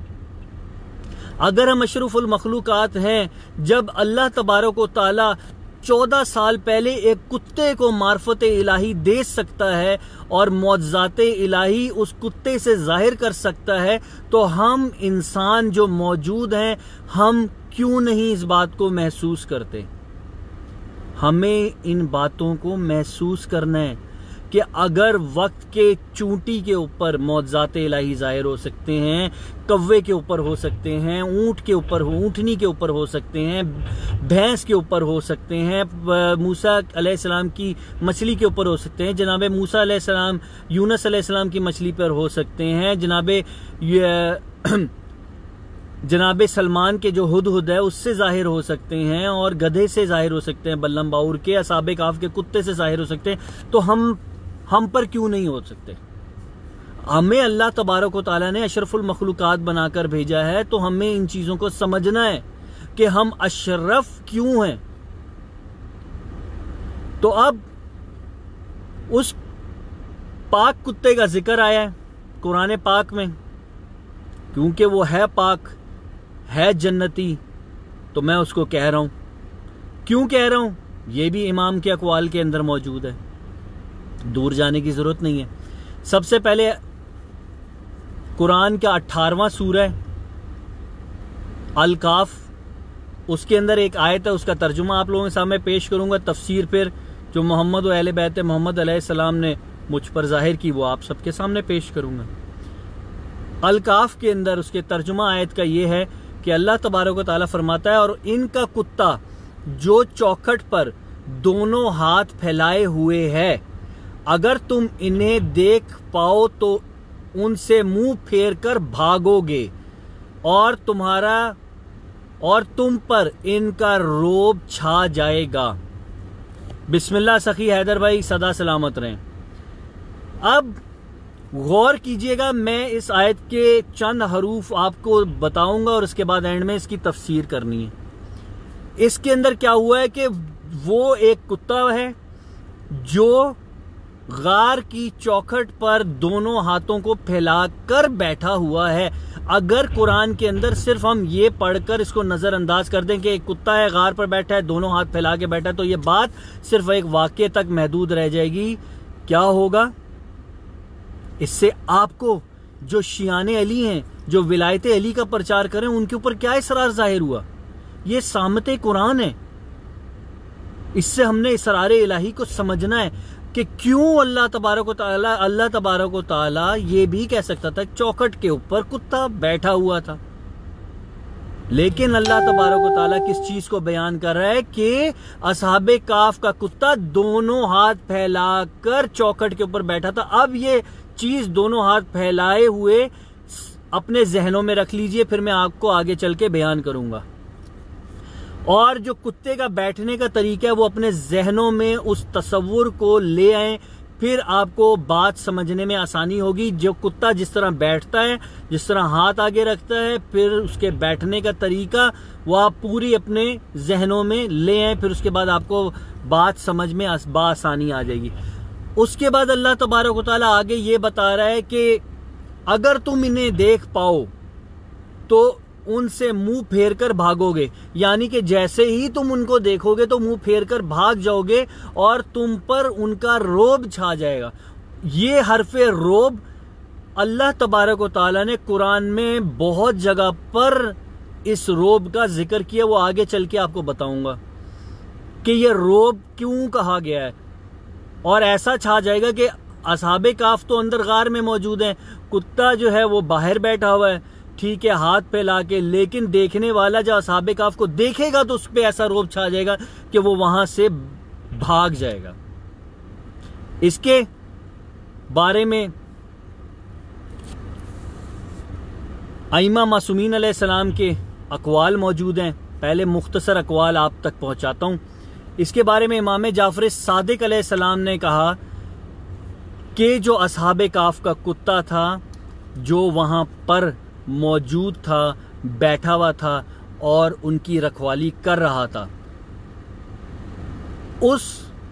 अगर हम अशरफुल मखलूकात हैं, जब अल्लाह तबारक व तआला 14 साल पहले एक कुत्ते को मार्फत इलाही दे सकता है और मौजज़ात इलाही उस कुत्ते से जाहिर कर सकता है, तो हम इंसान जो मौजूद हैं, हम क्यों नहीं इस बात को महसूस करते। हमें इन बातों को महसूस करना है कि अगर वक्त के चूंटी के ऊपर मौजज़ात इलाही जाहिर हो सकते हैं, कव्वे के ऊपर हो सकते हैं, ऊंट के ऊपर हो, ऊंटनी के ऊपर हो सकते हैं, भैंस के ऊपर हो सकते हैं, मूसा अलैहिस्सलाम की मछली के ऊपर हो सकते हैं, जनाबे मूसा अलैहिस्सलाम यूनुस अलैहिस्सलाम की मछली पर हो सकते हैं, जनाबे सलमान के जो हुदहुद है उससे जाहिर हो सकते हैं, और गधे से जाहिर हो सकते हैं, बल्लम बाउर के, असहाबे काफ के कुत्ते से जाहिर हो सकते हैं, तो हम पर क्यों नहीं हो सकते। हमें अल्लाह तबारक व तआला ने अशरफुल मखलूकात बनाकर भेजा है, तो हमें इन चीजों को समझना है कि हम अशरफ क्यों हैं। तो अब उस पाक कुत्ते का जिक्र आया है कुरान पाक में, क्योंकि वो है पाक, है जन्नती, तो मैं उसको कह रहा हूं। क्यों कह रहा हूं, ये भी इमाम के अक़वाल के अंदर मौजूद है, दूर जाने की जरूरत नहीं है। सबसे पहले कुरान का 18वां सूरा है अल काफ, उसके अंदर एक आयत है, उसका तर्जुमा आप लोगों के सामने पेश करूंगा। तफसीर फिर जो मोहम्मद व अहले बैत मोहम्मद अलैहिस्सलाम ने मुझ पर जाहिर की वो आप सबके सामने पेश करूंगा। अल-काफ के अंदर उसके तर्जुमा आयत का ये है कि अल्लाह तबारक व तआला फरमाता है, और इनका कुत्ता जो चौखट पर दोनों हाथ फैलाए हुए है, अगर तुम इन्हें देख पाओ तो उनसे मुंह फेर कर भागोगे और तुम पर इनका रोब छा जाएगा। बिस्मिल्लाह सखी हैदर भाई, सदा सलामत रहें। अब गौर कीजिएगा, मैं इस आयत के चंद हरूफ आपको बताऊंगा और उसके बाद एंड में इसकी तफसीर करनी है। इसके अंदर क्या हुआ है कि वो एक कुत्ता है जो गार की चौखट पर दोनों हाथों को फैलाकर बैठा हुआ है। अगर कुरान के अंदर सिर्फ हम ये पढ़कर इसको नजरअंदाज कर दें कि एक कुत्ता है, गार पर बैठा है, दोनों हाथ फैला के बैठा है, तो ये बात सिर्फ एक वाक्य तक महदूद रह जाएगी। क्या होगा इससे? आपको जो शियाने अली हैं, जो विलायते अली का प्रचार करें, उनके ऊपर क्या इसरार जाहिर हुआ? ये सामते कुरान है। इससे हमने इसरार इलाही को समझना है कि क्यों अल्लाह तबारक व तआला ये भी कह सकता था चौखट के ऊपर कुत्ता बैठा हुआ था, लेकिन अल्लाह तबारक व तआला किस चीज को बयान कर रहा है कि असहाबे काफ का कुत्ता दोनों हाथ फैलाकर चौखट के ऊपर बैठा था। अब ये चीज दोनों हाथ फैलाए हुए अपने जहनों में रख लीजिए, फिर मैं आपको आगे चल के बयान करूंगा। और जो कुत्ते का बैठने का तरीका है वो अपने जहनों में उस तस्वुर को ले आए, फिर आपको बात समझने में आसानी होगी। जो कुत्ता जिस तरह बैठता है, जिस तरह हाथ आगे रखता है, फिर उसके बैठने का तरीका वो आप पूरी अपने जहनों में ले आए, फिर उसके बाद आपको बात समझ में आसानी आ जाएगी। उसके बाद अल्लाह तबारक व तआला आगे ये बता रहा है कि अगर तुम इन्हें देख पाओ तो उनसे मुंह फेर कर भागोगे, यानी कि जैसे ही तुम उनको देखोगे तो मुंह फेर कर भाग जाओगे और तुम पर उनका रोब छा जाएगा। ये हरफे रोब अल्लाह तबारक व तआला ने कुरान में बहुत जगह पर इस रोब का जिक्र किया। वो आगे चल के आपको बताऊंगा कि ये रोब क्यों कहा गया है। और ऐसा छा जाएगा कि असहाबे काफ तो अंदर गार में मौजूद हैं, कुत्ता जो है वो बाहर बैठा हुआ है, ठीक है, हाथ फैला के, लेकिन देखने वाला जो असहाबे काफ को देखेगा तो उस पर ऐसा रोब छा जाएगा कि वो वहां से भाग जाएगा। इसके बारे में आइमा मासूमीन अलैहिस्सलाम के अकवाल मौजूद हैं। पहले मुख्तसर अकवाल आप तक पहुंचाता हूं। इसके बारे में इमाम जाफर सादिक अलैहिस्सलाम ने कहा कि जो असहाबे काफ का कुत्ता था जो वहां पर मौजूद था, बैठा हुआ था और उनकी रखवाली कर रहा था, उस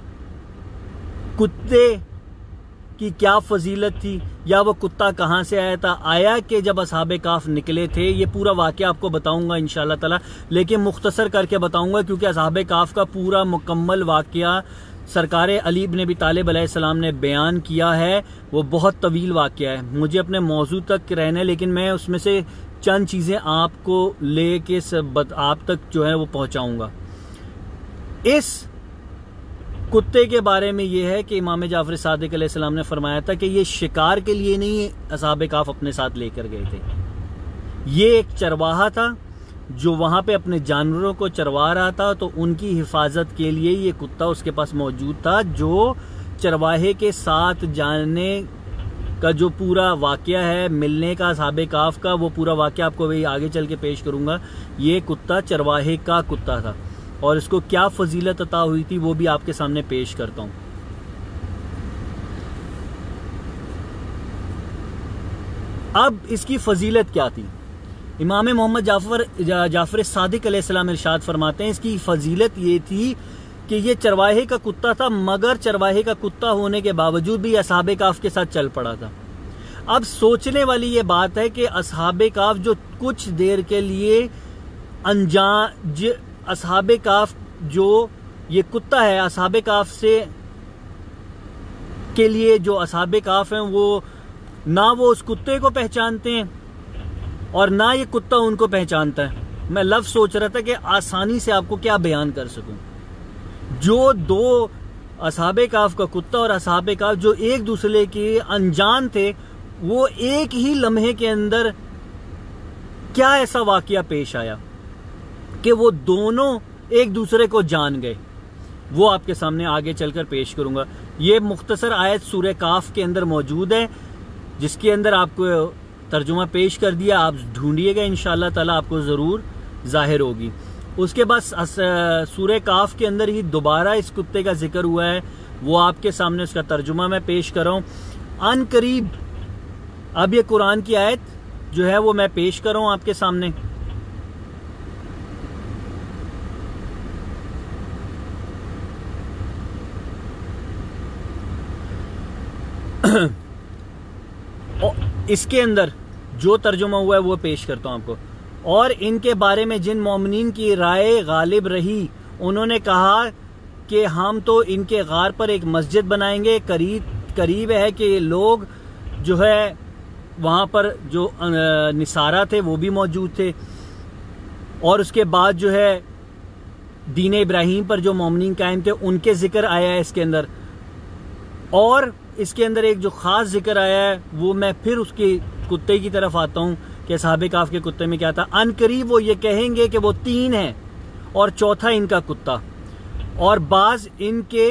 कुत्ते की क्या फजीलत थी या वो कुत्ता कहां से आया था? आया कि जब असहाबे काफ निकले थे, ये पूरा वाकया आपको बताऊंगा इंशाअल्लाह ताला, लेकिन मुख्तसर करके बताऊंगा क्योंकि असहाबे काफ का पूरा मुकम्मल वाकया सरकार अली इब्न अबी तालिब अलैहिस्सलाम ने बयान किया है। वो बहुत तवील वाकया है, मुझे अपने मौजू तक रहना है, लेकिन मैं उसमें से चंद चीजें आपको लेके आप तक जो है वो पहुंचाऊंगा। इस कुत्ते के बारे में यह है कि इमाम जाफर सादिक अलैहिस्सलाम ने फरमाया था कि ये शिकार के लिए नहीं असहाबे काफ अपने साथ लेकर गए थे। ये एक चरवाहा था जो वहां पे अपने जानवरों को चरवा रहा था, तो उनकी हिफाजत के लिए ये कुत्ता उसके पास मौजूद था। जो चरवाहे के साथ जाने का जो पूरा वाकया है, मिलने का असहाबे काफ का, वो पूरा वाकया आपको भी आगे चल के पेश करूंगा। ये कुत्ता चरवाहे का कुत्ता था और इसको क्या फजीलत अता हुई थी वो भी आपके सामने पेश करता हूं। अब इसकी फजीलत क्या थी? इमाम मोहम्मद जाफर सादिक अलैहिस्सलाम इरशाद फरमाते हैं इसकी फजीलत ये थी कि ये चरवाहे का कुत्ता था, मगर चरवाहे का कुत्ता होने के बावजूद भी असहाबे काफ के साथ चल पड़ा था। अब सोचने वाली ये बात है कि असहाबे काफ जो कुछ देर के लिए असहाबे काफ जो ये कुत्ता है, असहाबे काफ से के लिए जो असहाबे काफ हैं वो ना वो उस कुत्ते को पहचानते हैं और ना ये कुत्ता उनको पहचानता है। मैं लफ्ज सोच रहा था कि आसानी से आपको क्या बयान कर सकूं। जो दो असहाबे काफ का कुत्ता और असहाबे काफ जो एक दूसरे के अनजान थे, वो एक ही लम्हे के अंदर क्या ऐसा वाकया पेश आया कि वो दोनों एक दूसरे को जान गए, वो आपके सामने आगे चलकर पेश करूंगा। ये मुख्तसर आयत सूरह काफ के अंदर मौजूद है, जिसके अंदर आपको तर्जुमा पेश कर दिया। आप ढूंढिएगा, इंशाअल्लाह ताला आपको ज़रूर जाहिर होगी। उसके बाद सूरह काफ के अंदर ही दोबारा इस कुत्ते का जिक्र हुआ है, वो आपके सामने उसका तर्जुमा मैं पेश कर रहा हूँ अन करीब। अब ये कुरान की आयत जो है वो मैं पेश कर रहा हूँ आपके सामने। इसके अंदर जो तर्जुमा हुआ है वो पेश करता हूं आपको। और इनके बारे में जिन मोमिनीन की राय गालिब रही, उन्होंने कहा कि हम तो इनके गार पर एक मस्जिद बनाएंगे। करीब है कि लोग जो है वहां पर जो निसारा थे वो भी मौजूद थे। और उसके बाद जो है दीन इब्राहिम पर जो मोमिनीन कायम थे उनके जिक्र आया है इसके अंदर। और इसके अंदर एक जो खास जिक्र आया है वो मैं फिर उसके कुत्ते की तरफ आता हूं कि असहाबे काफ के कुत्ते में क्या था। अनकरीब वो ये कहेंगे कि वो 3 है और चौथा इनका कुत्ता, और बाज इनके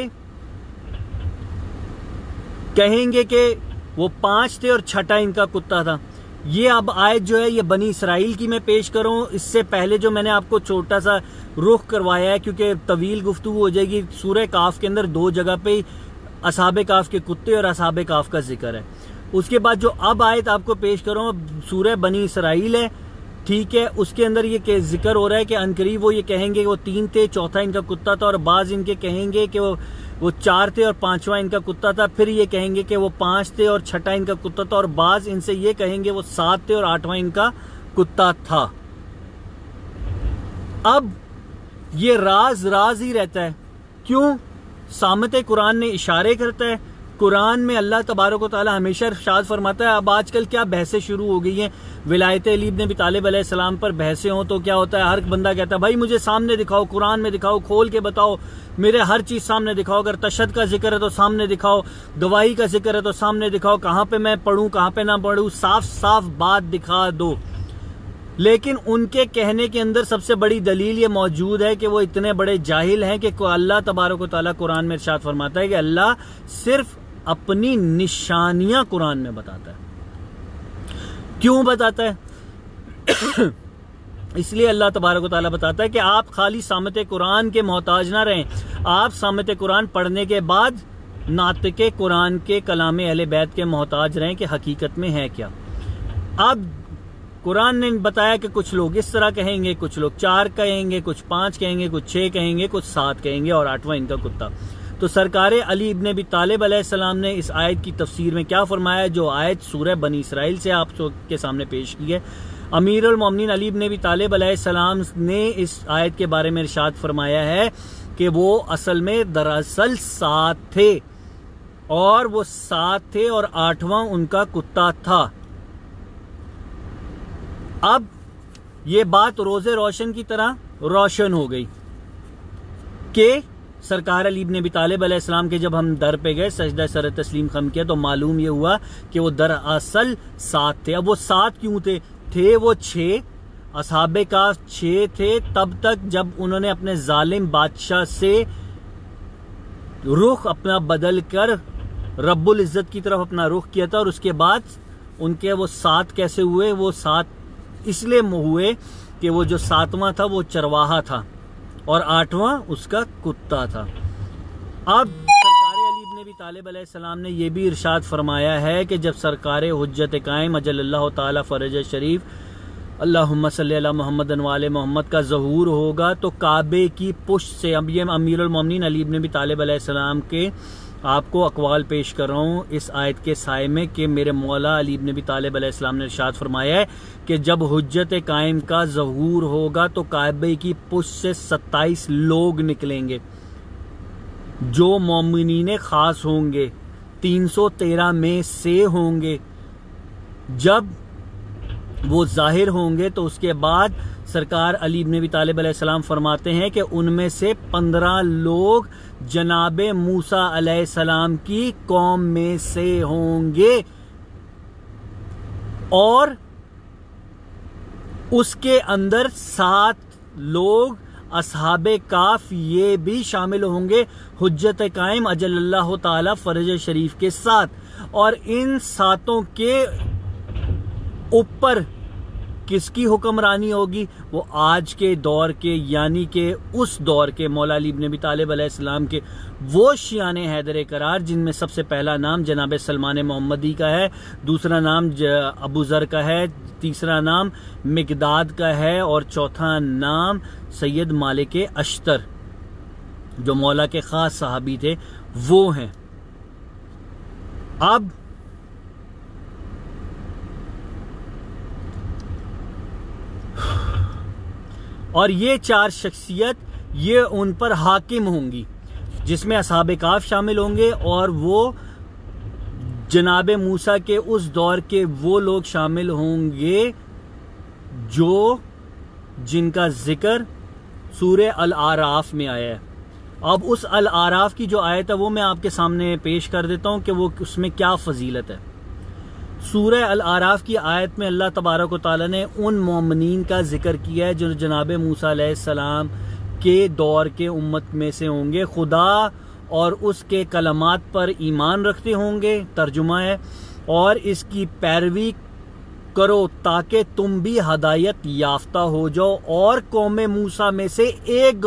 कहेंगे कि वो 5 थे और छठा इनका कुत्ता था। ये अब आयत जो है ये बनी इसराइल की मैं पेश करूं। इससे पहले जो मैंने आपको छोटा सा रुख करवाया है, क्योंकि तवील गुफ्तगू हो जाएगी, सूरह काफ के अंदर 2 जगह पे असहाबे काफ के कुत्ते और असहाबे काफ का जिक्र है। उसके बाद जो अब आयत आपको पेश करूं सूरह बनी इसराइल है, ठीक है। उसके अंदर ये जिक्र हो रहा है कि अनकरीब वो ये कहेंगे कि वो 3 थे, चौथा इनका कुत्ता था। और बाज इनके कहेंगे कि वो 4 थे और 5वां इनका कुत्ता था। फिर ये कहेंगे कि वो 5 थे और छठा इनका कुत्ता था। और बाज इनसे ये कहेंगे वो 7 थे और 8वां इनका कुत्ता था। अब ये राज ही रहता है। क्यों? सामत कुरान ने इशारे करता है। कुरान में अल्लाह तबारक व तआला हमेशा इरशाद फरमाता है। अब आजकल क्या बहसें शुरू हो गई हैं, विलायत अली इब्न अबी तालिब अलैहिस्सलाम पर बहसें हो तो क्या होता है, हर बंदा कहता है भाई मुझे सामने दिखाओ, कुरान में दिखाओ, खोल के बताओ, मेरे हर चीज सामने दिखाओ। अगर तशद्दुद का जिक्र है तो सामने दिखाओ, गवाही का जिक्र है तो सामने दिखाओ, कहाँ पे मैं पढ़ूं कहाँ पे ना पढ़ूं, साफ साफ बात दिखा दो। लेकिन उनके कहने के अंदर सबसे बड़ी दलील ये मौजूद है कि वो इतने बड़े जाहिल हैं कि अल्लाह तबारक व तआला कुरान में इरशाद फरमाता है कि अल्लाह सिर्फ अपनी निशानियां कुरान में बताता है। क्यों बताता है? इसलिए अल्लाह तबारक व तआला बताता है कि आप खाली सामत कुरान के मोहताज ना रहें, आप सामत कुरान पढ़ने के बाद नातिके कुरान के कलाम अहले बैत के मोहताज रहें कि हकीकत में है क्या। अब कुरान ने बताया कि कुछ लोग इस तरह कहेंगे, कुछ लोग 4 कहेंगे, कुछ 5 कहेंगे, कुछ 6 कहेंगे, कुछ 7 कहेंगे और 8वां इनका कुत्ता। तो सरकारे अली इब्न अबी तालिब अलैहिस्सलाम ने इस आयत की तफसीर में क्या फरमाया, जो आयत सूरह बनी इसराइल से आप के सामने पेश की है। अमीरुल मोमिनीन अली इब्न अबी तालिब अलैहिस्सलाम ने इस आयत के बारे में इरशाद फरमाया है कि वो असल में दरअसल 7 थे और वो 7 थे और 8वां उनका कुत्ता था। अब ये बात रोजे रोशन की तरह रोशन हो गई कि सरकार अली इब्न अबी तालिब अलैहिस्सलाम के जब हम दर पे गए, सजदा सर तस्लीम खम किया, तो मालूम ये हुआ कि वो दरअसल 7 थे। अब वो 7 क्यों थे वो 6 असहाबे का 6 थे तब तक जब उन्होंने अपने जालिम बादशाह से रुख अपना बदल कर रब्बुल इज्जत की तरफ अपना रुख किया था। और उसके बाद उनके वो 7 कैसे हुए, वो 7 इसलिए हुए कि वो जो 7वां था वो चरवाहा था और 8वां उसका कुत्ता था। अब सरकारे अली इब्न अबी तालिब अलैहिस्सलाम ने यह भी इरशाद फरमाया है कि जब सरकारे हुज्जत कायम अजल्लल्लाहु ताला फरज शरीफ अल्लाहुम्मा सल्ली अला मुहम्मद व आले मोहम्मद का ज़हूर होगा तो काबे की पुष्ट से, अब ये अमीरुल मोमिनीन अली इब्न अबी तालिब अलैहिस्सलाम के आपको अकवाल पेश कर रहा हूँ इस आयत के साए में कि मेरे मौला अली इब्न अबी तालिब अलैहिस्सलाम ने इरशाद फरमाया है कि जब हुज्जत कायम का ज़हूर होगा तो काबे की पुष्ट से 27 लोग निकलेंगे जो मोमिनीन खास होंगे, 313 में से होंगे। जब वो जाहिर होंगे तो उसके बाद सरकार अली इब्न अबी तालिब अलैहिस्सलाम फरमाते हैं कि उनमें से 15 लोग जनाबे मूसा अलैहिस्सलाम की कौम में से होंगे। और उसके अंदर 7 लोग असहाबे काफ ये भी शामिल होंगे हुज्जत कायम अजल्लाहु ताला फर्ज शरीफ के साथ। और इन 7 के ऊपर किसकी हुक्मरानी होगी? वो आज के दौर के, यानी कि उस दौर के मौला अली इब्न अबी तालिब अलैहिस्सलाम के वो शियाने हैदर करार, जिनमें सबसे पहला नाम जनाब सलमान मोहम्मदी का है, दूसरा नाम अबू जर का है, तीसरा नाम मिकदाद का है और चौथा नाम सैयद मालिक अश्तर, जो मौला के खास सहाबी थे, वो हैं। अब और ये 4 शख्सियत ये उन पर हाकिम होंगी, जिसमें असहाबे काफ शामिल होंगे और वो जनाबे मूसा के उस दौर के वो लोग शामिल होंगे जो जिनका जिक्र सूरह अल आराफ में आया है। अब उस अल आराफ की जो आयत है वो मैं आपके सामने पेश कर देता हूं कि वो उसमें क्या फजीलत है। सूरह अल आराफ की आयत में अल्लाह तबारक व तआला ने उन मोमिनीन का जिक्र किया है जो जनाबे मूसा अलैहिस्सलाम के दौर के उम्मत में से होंगे, खुदा और उसके कलमात पर ईमान रखते होंगे, तर्जुमा है, और इसकी पैरवी करो ताकि तुम भी हदायत याफ्ता हो जाओ। और कौम मूसा में से एक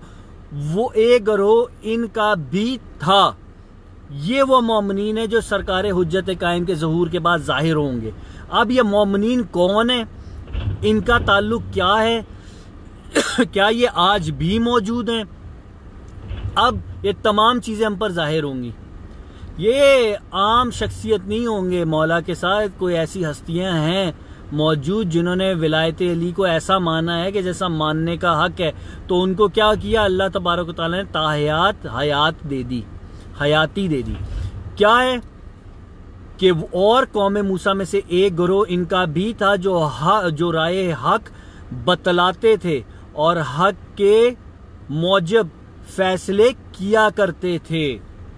गिरोह इनका भी था। ये वो मोमिनीन है जो सरकार हुज्जत कायम के ज़हूर के बाद जाहिर होंगे। अब ये मोमिनीन कौन है, इनका ताल्लुक क्या है, क्या ये आज भी मौजूद हैं? अब ये तमाम चीजें हम पर जाहिर होंगी। ये आम शख्सियत नहीं होंगे, मौला के साथ कोई ऐसी हस्तियां हैं मौजूद जिन्होंने विलायत अली को ऐसा माना है कि जैसा मानने का हक है। तो उनको क्या किया, अल्लाह तबारक व तआला ने ताहयात हयाती दे दी। क्या है कि और कौम मूसा में से एक गिरोह इनका भी था जो राय हक बतलाते थे और हक के मौजब फैसले किया करते थे।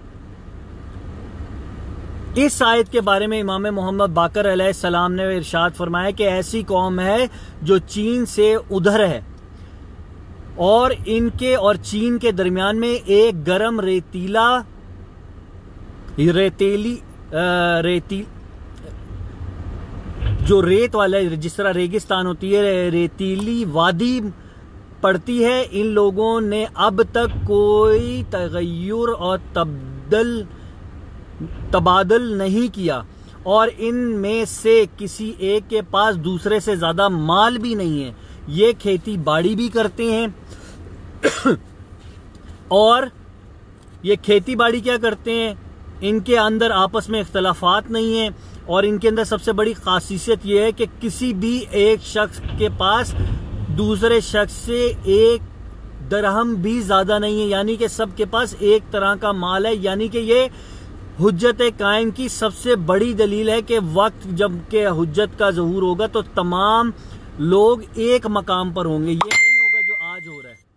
इस आयत के बारे में इमाम मोहम्मद बाकर अलैहिस्सलाम ने इरशाद फरमाया कि ऐसी कौम है जो चीन से उधर है और इनके और चीन के दरमियान में एक गर्म जो रेत वाला, जिस तरह रेगिस्तान होती है, रेतीली वादी पड़ती है। इन लोगों ने अब तक कोई तगय्युर और तबादल नहीं किया और इनमें से किसी एक के पास दूसरे से ज्यादा माल भी नहीं है। ये खेती बाड़ी भी करते हैं और ये खेती बाड़ी क्या करते हैं, इनके अंदर आपस में इख्तलाफात नहीं है और इनके अंदर सबसे बड़ी खासियत यह है कि किसी भी एक शख्स के पास दूसरे शख्स से एक दरहम भी ज्यादा नहीं है, यानी कि सबके पास एक तरह का माल है। यानी कि ये हुज्जत कायम की सबसे बड़ी दलील है कि वक्त जब के हुज्जत का ज़हूर होगा तो तमाम लोग एक मकाम पर होंगे। ये नहीं होगा जो आज हो रहा है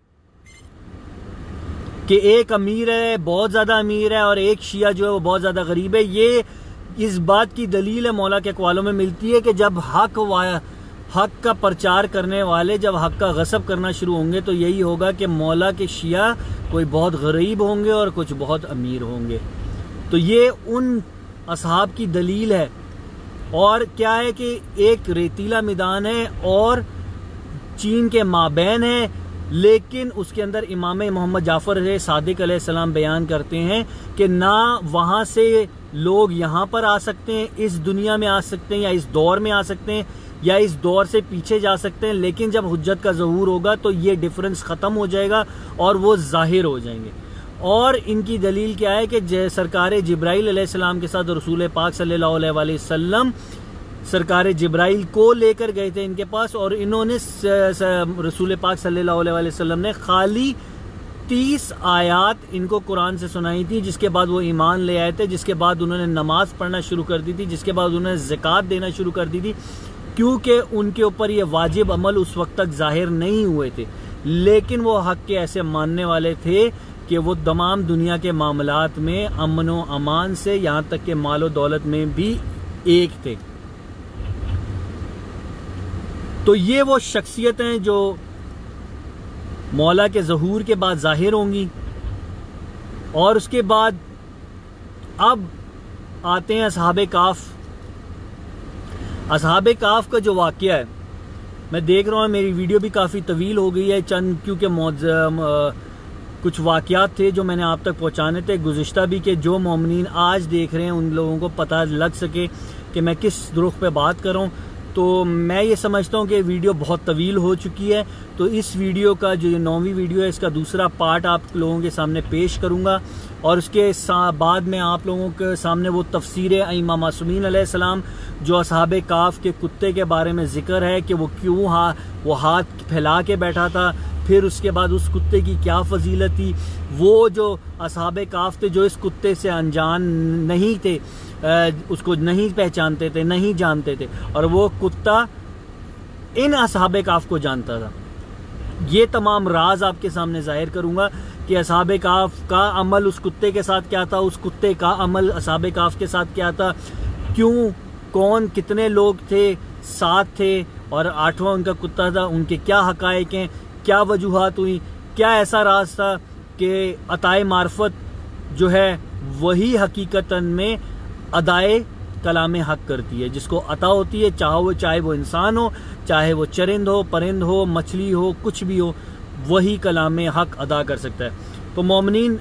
कि एक अमीर है, बहुत ज्यादा अमीर है, और एक शिया जो है वो बहुत ज्यादा गरीब है। ये इस बात की दलील है मौला के अक़वालों में मिलती है कि जब हक का प्रचार करने वाले जब हक का गसब करना शुरू होंगे तो यही होगा कि मौला के शिया कोई बहुत गरीब होंगे और कुछ बहुत अमीर होंगे। तो ये उन असहाब की दलील है। और क्या है कि एक रेतीला मैदान है और चीन के माबैन है, लेकिन उसके अंदर इमाम मोहम्मद जाफर सादिक अलैहिस्सलाम बयान करते हैं कि ना वहां से लोग यहाँ पर आ सकते हैं, इस दुनिया में आ सकते हैं या इस दौर में आ सकते हैं या इस दौर से पीछे जा सकते हैं, लेकिन जब हुज्जत का ज़हूर होगा तो ये डिफरेंस खत्म हो जाएगा और वो जाहिर हो जाएंगे। और इनकी दलील क्या है कि सरकार जिब्राइल अलैहिस्सलाम के साथ रसूल पाक सल्लल्लाहु अलैहि वसल्लम सरकार जिब्राइल को लेकर गए थे इनके पास और इन्होंने रसूल पाक सल्लल्लाहु अलैहि वसल्लम ने खाली 30 आयात इनको कुरान से सुनाई थी, जिसके बाद वो ईमान ले आए थे, जिसके बाद उन्होंने नमाज पढ़ना शुरू कर दी थी, जिसके बाद उन्होंने ज़कात देना शुरू कर दी थी, क्योंकि उनके ऊपर ये वाजिब अमल उस वक्त तक जाहिर नहीं हुए थे। लेकिन वो हक के ऐसे मानने वाले थे कि वो तमाम दुनिया के मामलात में अमन व अमान से यहाँ तक के मालो दौलत में भी एक थे। तो ये वो शख्सियतें जो मौला के ज़हूर के बाद ज़ाहिर होंगी। और उसके बाद अब आते हैं असहाबे काफ। असहाबे काफ का जो वाक़या है, मैं देख रहा हूँ मेरी वीडियो भी काफ़ी तवील हो गई है, चंद क्योंकि कुछ वाक़यात थे जो मैंने आप तक पहुँचाने थे गुज़िश्ता भी, कि जो मोमिनीन आज देख रहे हैं उन लोगों को पता लग सके कि मैं किस रुख पे बात कर रहा हूँ। तो मैं ये समझता हूँ कि वीडियो बहुत तवील हो चुकी है, तो इस वीडियो का जो 9वीं वीडियो है इसका दूसरा पार्ट आप लोगों के सामने पेश करूँगा। और उसके बाद में आप लोगों के सामने वो तफसीर इमाम मासूमीन अलैहिस्सलाम जो असहाबे काफ के कुत्ते के बारे में जिक्र है कि वो क्यों वो हाथ फैला के बैठा था, फिर उसके बाद उस कुत्ते की क्या फजीलत थी, वो जो असहाबे काफ थे जो इस कुत्ते से अनजान नहीं थे, उसको नहीं पहचानते थे, नहीं जानते थे, और वो कुत्ता इन असहाबे काफ को जानता था। ये तमाम राज आपके सामने जाहिर करूंगा कि असहाबे काफ का अमल उस कुत्ते के साथ क्या था, उस कुत्ते का अमल असहाबे काफ के साथ क्या था, क्यों, कौन, कितने लोग थे, साथ थे, और 8वां उनका कुत्ता था, उनके क्या हकायक हैं, क्या वजूहात हुई, क्या ऐसा राज था कि अताए मार्फत जो है वही हकीकतन में अदाए कलाम हक करती है, जिसको अता होती है, चाहे वो इंसान हो, चाहे वो चरिंद हो, परिंद हो, मछली हो, कुछ भी हो, वही कलाम हक अदा कर सकता है। तो मोमिनीन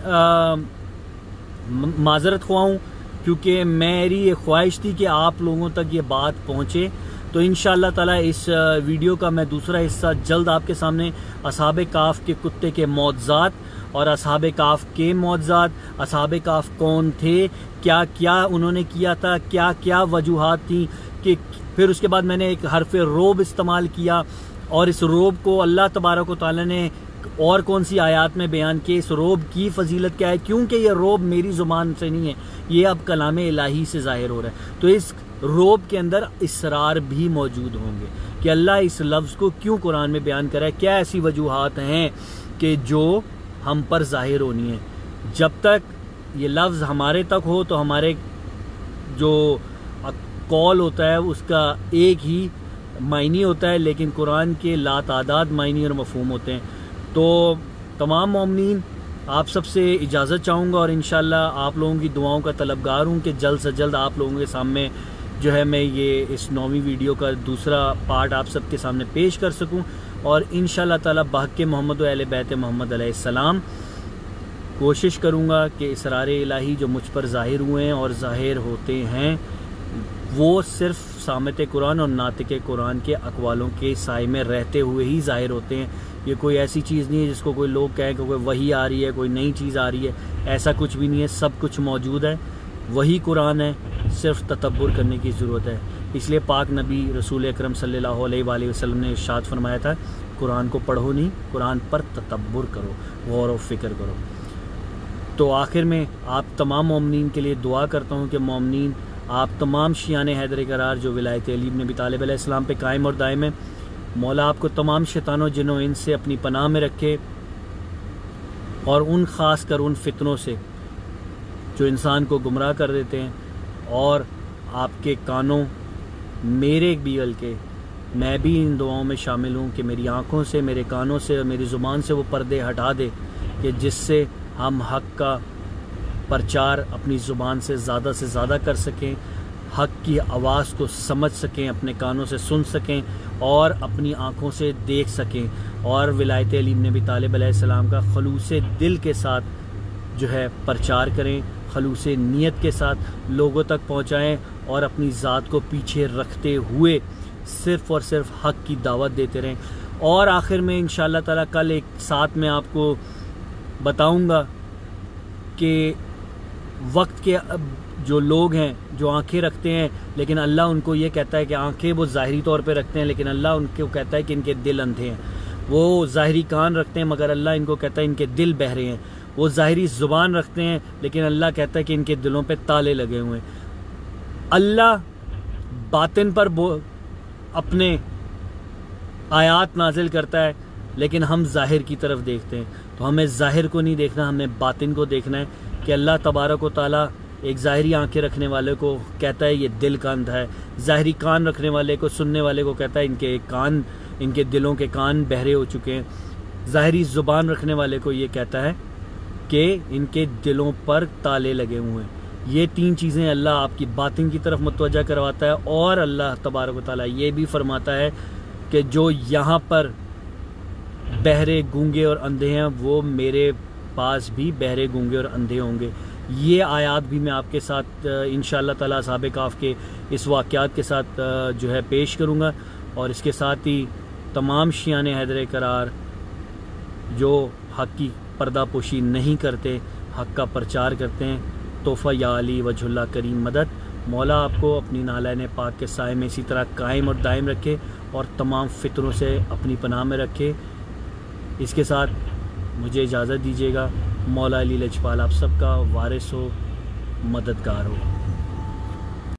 माजरत ख्वाह हूँ क्योंकि मेरी ये ख्वाहिश थी कि आप लोगों तक ये बात पहुँचे। तो इंशाअल्लाह ताला इस वीडियो का मैं दूसरा हिस्सा जल्द आपके सामने असहाबे काफ के कुत्ते के मौज़ात और असहाबे काफ के मौज़ात, असहाबे काफ कौन थे, क्या क्या उन्होंने किया था, क्या क्या वजूहात थी, कि फिर उसके बाद मैंने एक हरफ़े रोब इस्तेमाल किया और इस रोब को अल्लाह तबारक व तआला ने और कौन सी आयत में बयान किया, इस रोब की फजीलत क्या है, क्योंकि ये रोब मेरी ज़ुबान से नहीं है, ये अब कलाम इलाही से ज़ाहिर हो रहा है। तो इस रोब के अंदर इसरार भी मौजूद होंगे कि अल्लाह इस लफ्ज़ को क्यों कुरान में बयान करा है, क्या ऐसी वजूहात हैं कि जो हम पर ज़ाहिर होनी है। जब तक ये लफ्ज़ हमारे तक हो तो हमारे जो कौल होता है उसका एक ही मायनी होता है, लेकिन कुरान के लातादाद मायनी और मफ़हूम होते हैं। तो तमाम मोमिनीन आप सबसे इजाज़त चाहूँगा और इंशाअल्लाह आप लोगों की दुआओं का तलबगार हूँ कि जल्द से जल्द आप लोगों के सामने जो है मैं ये इस 9वीं वीडियो का दूसरा पार्ट आप सबके सामने पेश कर सकूं। और इंशाअल्लाह ताला बहक़ मोहम्मद व अहले बैत मोहम्मद अलैहिस्सलाम कोशिश करूँगा कि इसरार इलाही जो मुझ पर ज़ाहिर हुए हैं और ज़ाहिर होते हैं वो सिर्फ़ सामत कुरान और नातिक कुरान के अक़वालों के साए में रहते हुए ही ज़ाहिर होते हैं। ये कोई ऐसी चीज़ नहीं है जिसको कोई लोग कहें कि कोई वही आ रही है, कोई नई चीज़ आ रही है, ऐसा कुछ भी नहीं है। सब कुछ मौजूद है, वही कुरान है, सिर्फ ततब्बुर करने की ज़रूरत है। इसलिए पाक नबी रसूल अकरम सल्लल्लाहु अलैहि वसल्लम ने इरशाद फरमाया था, कुरान को पढ़ो नहीं, कुरान पर ततब्बुर करो, गौर व फ़िक्र करो। तो आखिर में आप तमाम मोमिनीन के लिए दुआ करता हूँ कि मोमिनीन आप तमाम शियाने हैदर करार जो विलायत अली इब्न अबी तालिब अलैहिस्सलाम पे कायम और दायम है, मौला आपको तमाम शैतानों जिन्हों इनसे अपनी पनाह में रखे और उन ख़ास कर उन फितनों से जो इंसान को गुमराह कर देते हैं। और आपके कानों मेरे भी बल्कि मैं भी इन दुआओं में शामिल हूँ कि मेरी आँखों से, मेरे कानों से और मेरी ज़ुबान से वो पर्दे हटा दे कि जिससे हम हक़ का प्रचार अपनी ज़ुबान से ज़्यादा कर सकें, हक़ की आवाज़ को समझ सकें, अपने कानों से सुन सकें और अपनी आँखों से देख सकें, और विलायत अली इब्न अबी तालिब अलैहिस्सलाम का खलूसे दिल के साथ जो है प्रचार करें, खलूसे नीयत के साथ लोगों तक पहुँचाएँ और अपनी ज़ात को पीछे रखते हुए सिर्फ़ और सिर्फ हक़ की दावत देते रहें। और आखिर में इंशाअल्लाह ताला कल एक साथ में आपको बताऊंगा कि वक्त के जो लोग हैं जो आंखें रखते हैं, लेकिन अल्लाह उनको ये कहता है कि आंखें वो ज़ाहिरी तौर पे रखते हैं, लेकिन अल्लाह उनको कहता है कि इनके दिल अंधे हैं। वो ज़ाहिरी कान रखते हैं मगर अल्लाह इनको कहता है इनके दिल बहरे हैं। वो ज़ाहिरी ज़ुबान रखते हैं लेकिन अल्लाह कहता है कि इनके दिलों पे ताले लगे हुए हैं। अल्लाह बातिन पर अपने आयात नाजिल करता है, लेकिन हम ज़ाहिर की तरफ देखते हैं। तो हमें ज़ाहिर को नहीं देखना, हमें बातिन को देखना है कि अल्लाह तबारक व तआला एक ज़ाहिरी आंखें रखने वाले को कहता है ये दिल का अंधा है, ज़ाहिरी कान रखने वाले को, सुनने वाले को कहता है इनके दिलों के कान बहरे हो चुके हैं, ज़ाहिरी ज़ुबान रखने वाले को ये कहता है कि इनके दिलों पर ताले लगे हुए हैं। ये 3 चीज़ें अल्लाह आपकी बातिन की तरफ मुतवज्जा करवाता है। और अल्लाह तबारक व तआला ये भी फरमाता है कि जो यहाँ पर बहरे, गूंगे और अंधे हैं वो मेरे पास भी बहरे, गूंगे और अंधे होंगे। ये आयात भी मैं आपके साथ इंशाअल्लाह ताला असहाब काफ के इस वाक़यात के साथ जो है पेश करूँगा। और इसके साथ ही तमाम शियान हैदर करार जो हक़ की पर्दापोशी नहीं करते, हक़ का प्रचार करते हैं, तोहफ़ा या अली वजहुल्लाह करीम मदद। मौला आपको अपनी नालैन पाक के साए में इसी तरह कायम और दायम रखे और तमाम फितरों से अपनी पनाह में रखे। इसके साथ मुझे इजाज़त दीजिएगा। मौला अली लजपाल आप सबका वारिस हो, मददगार हो।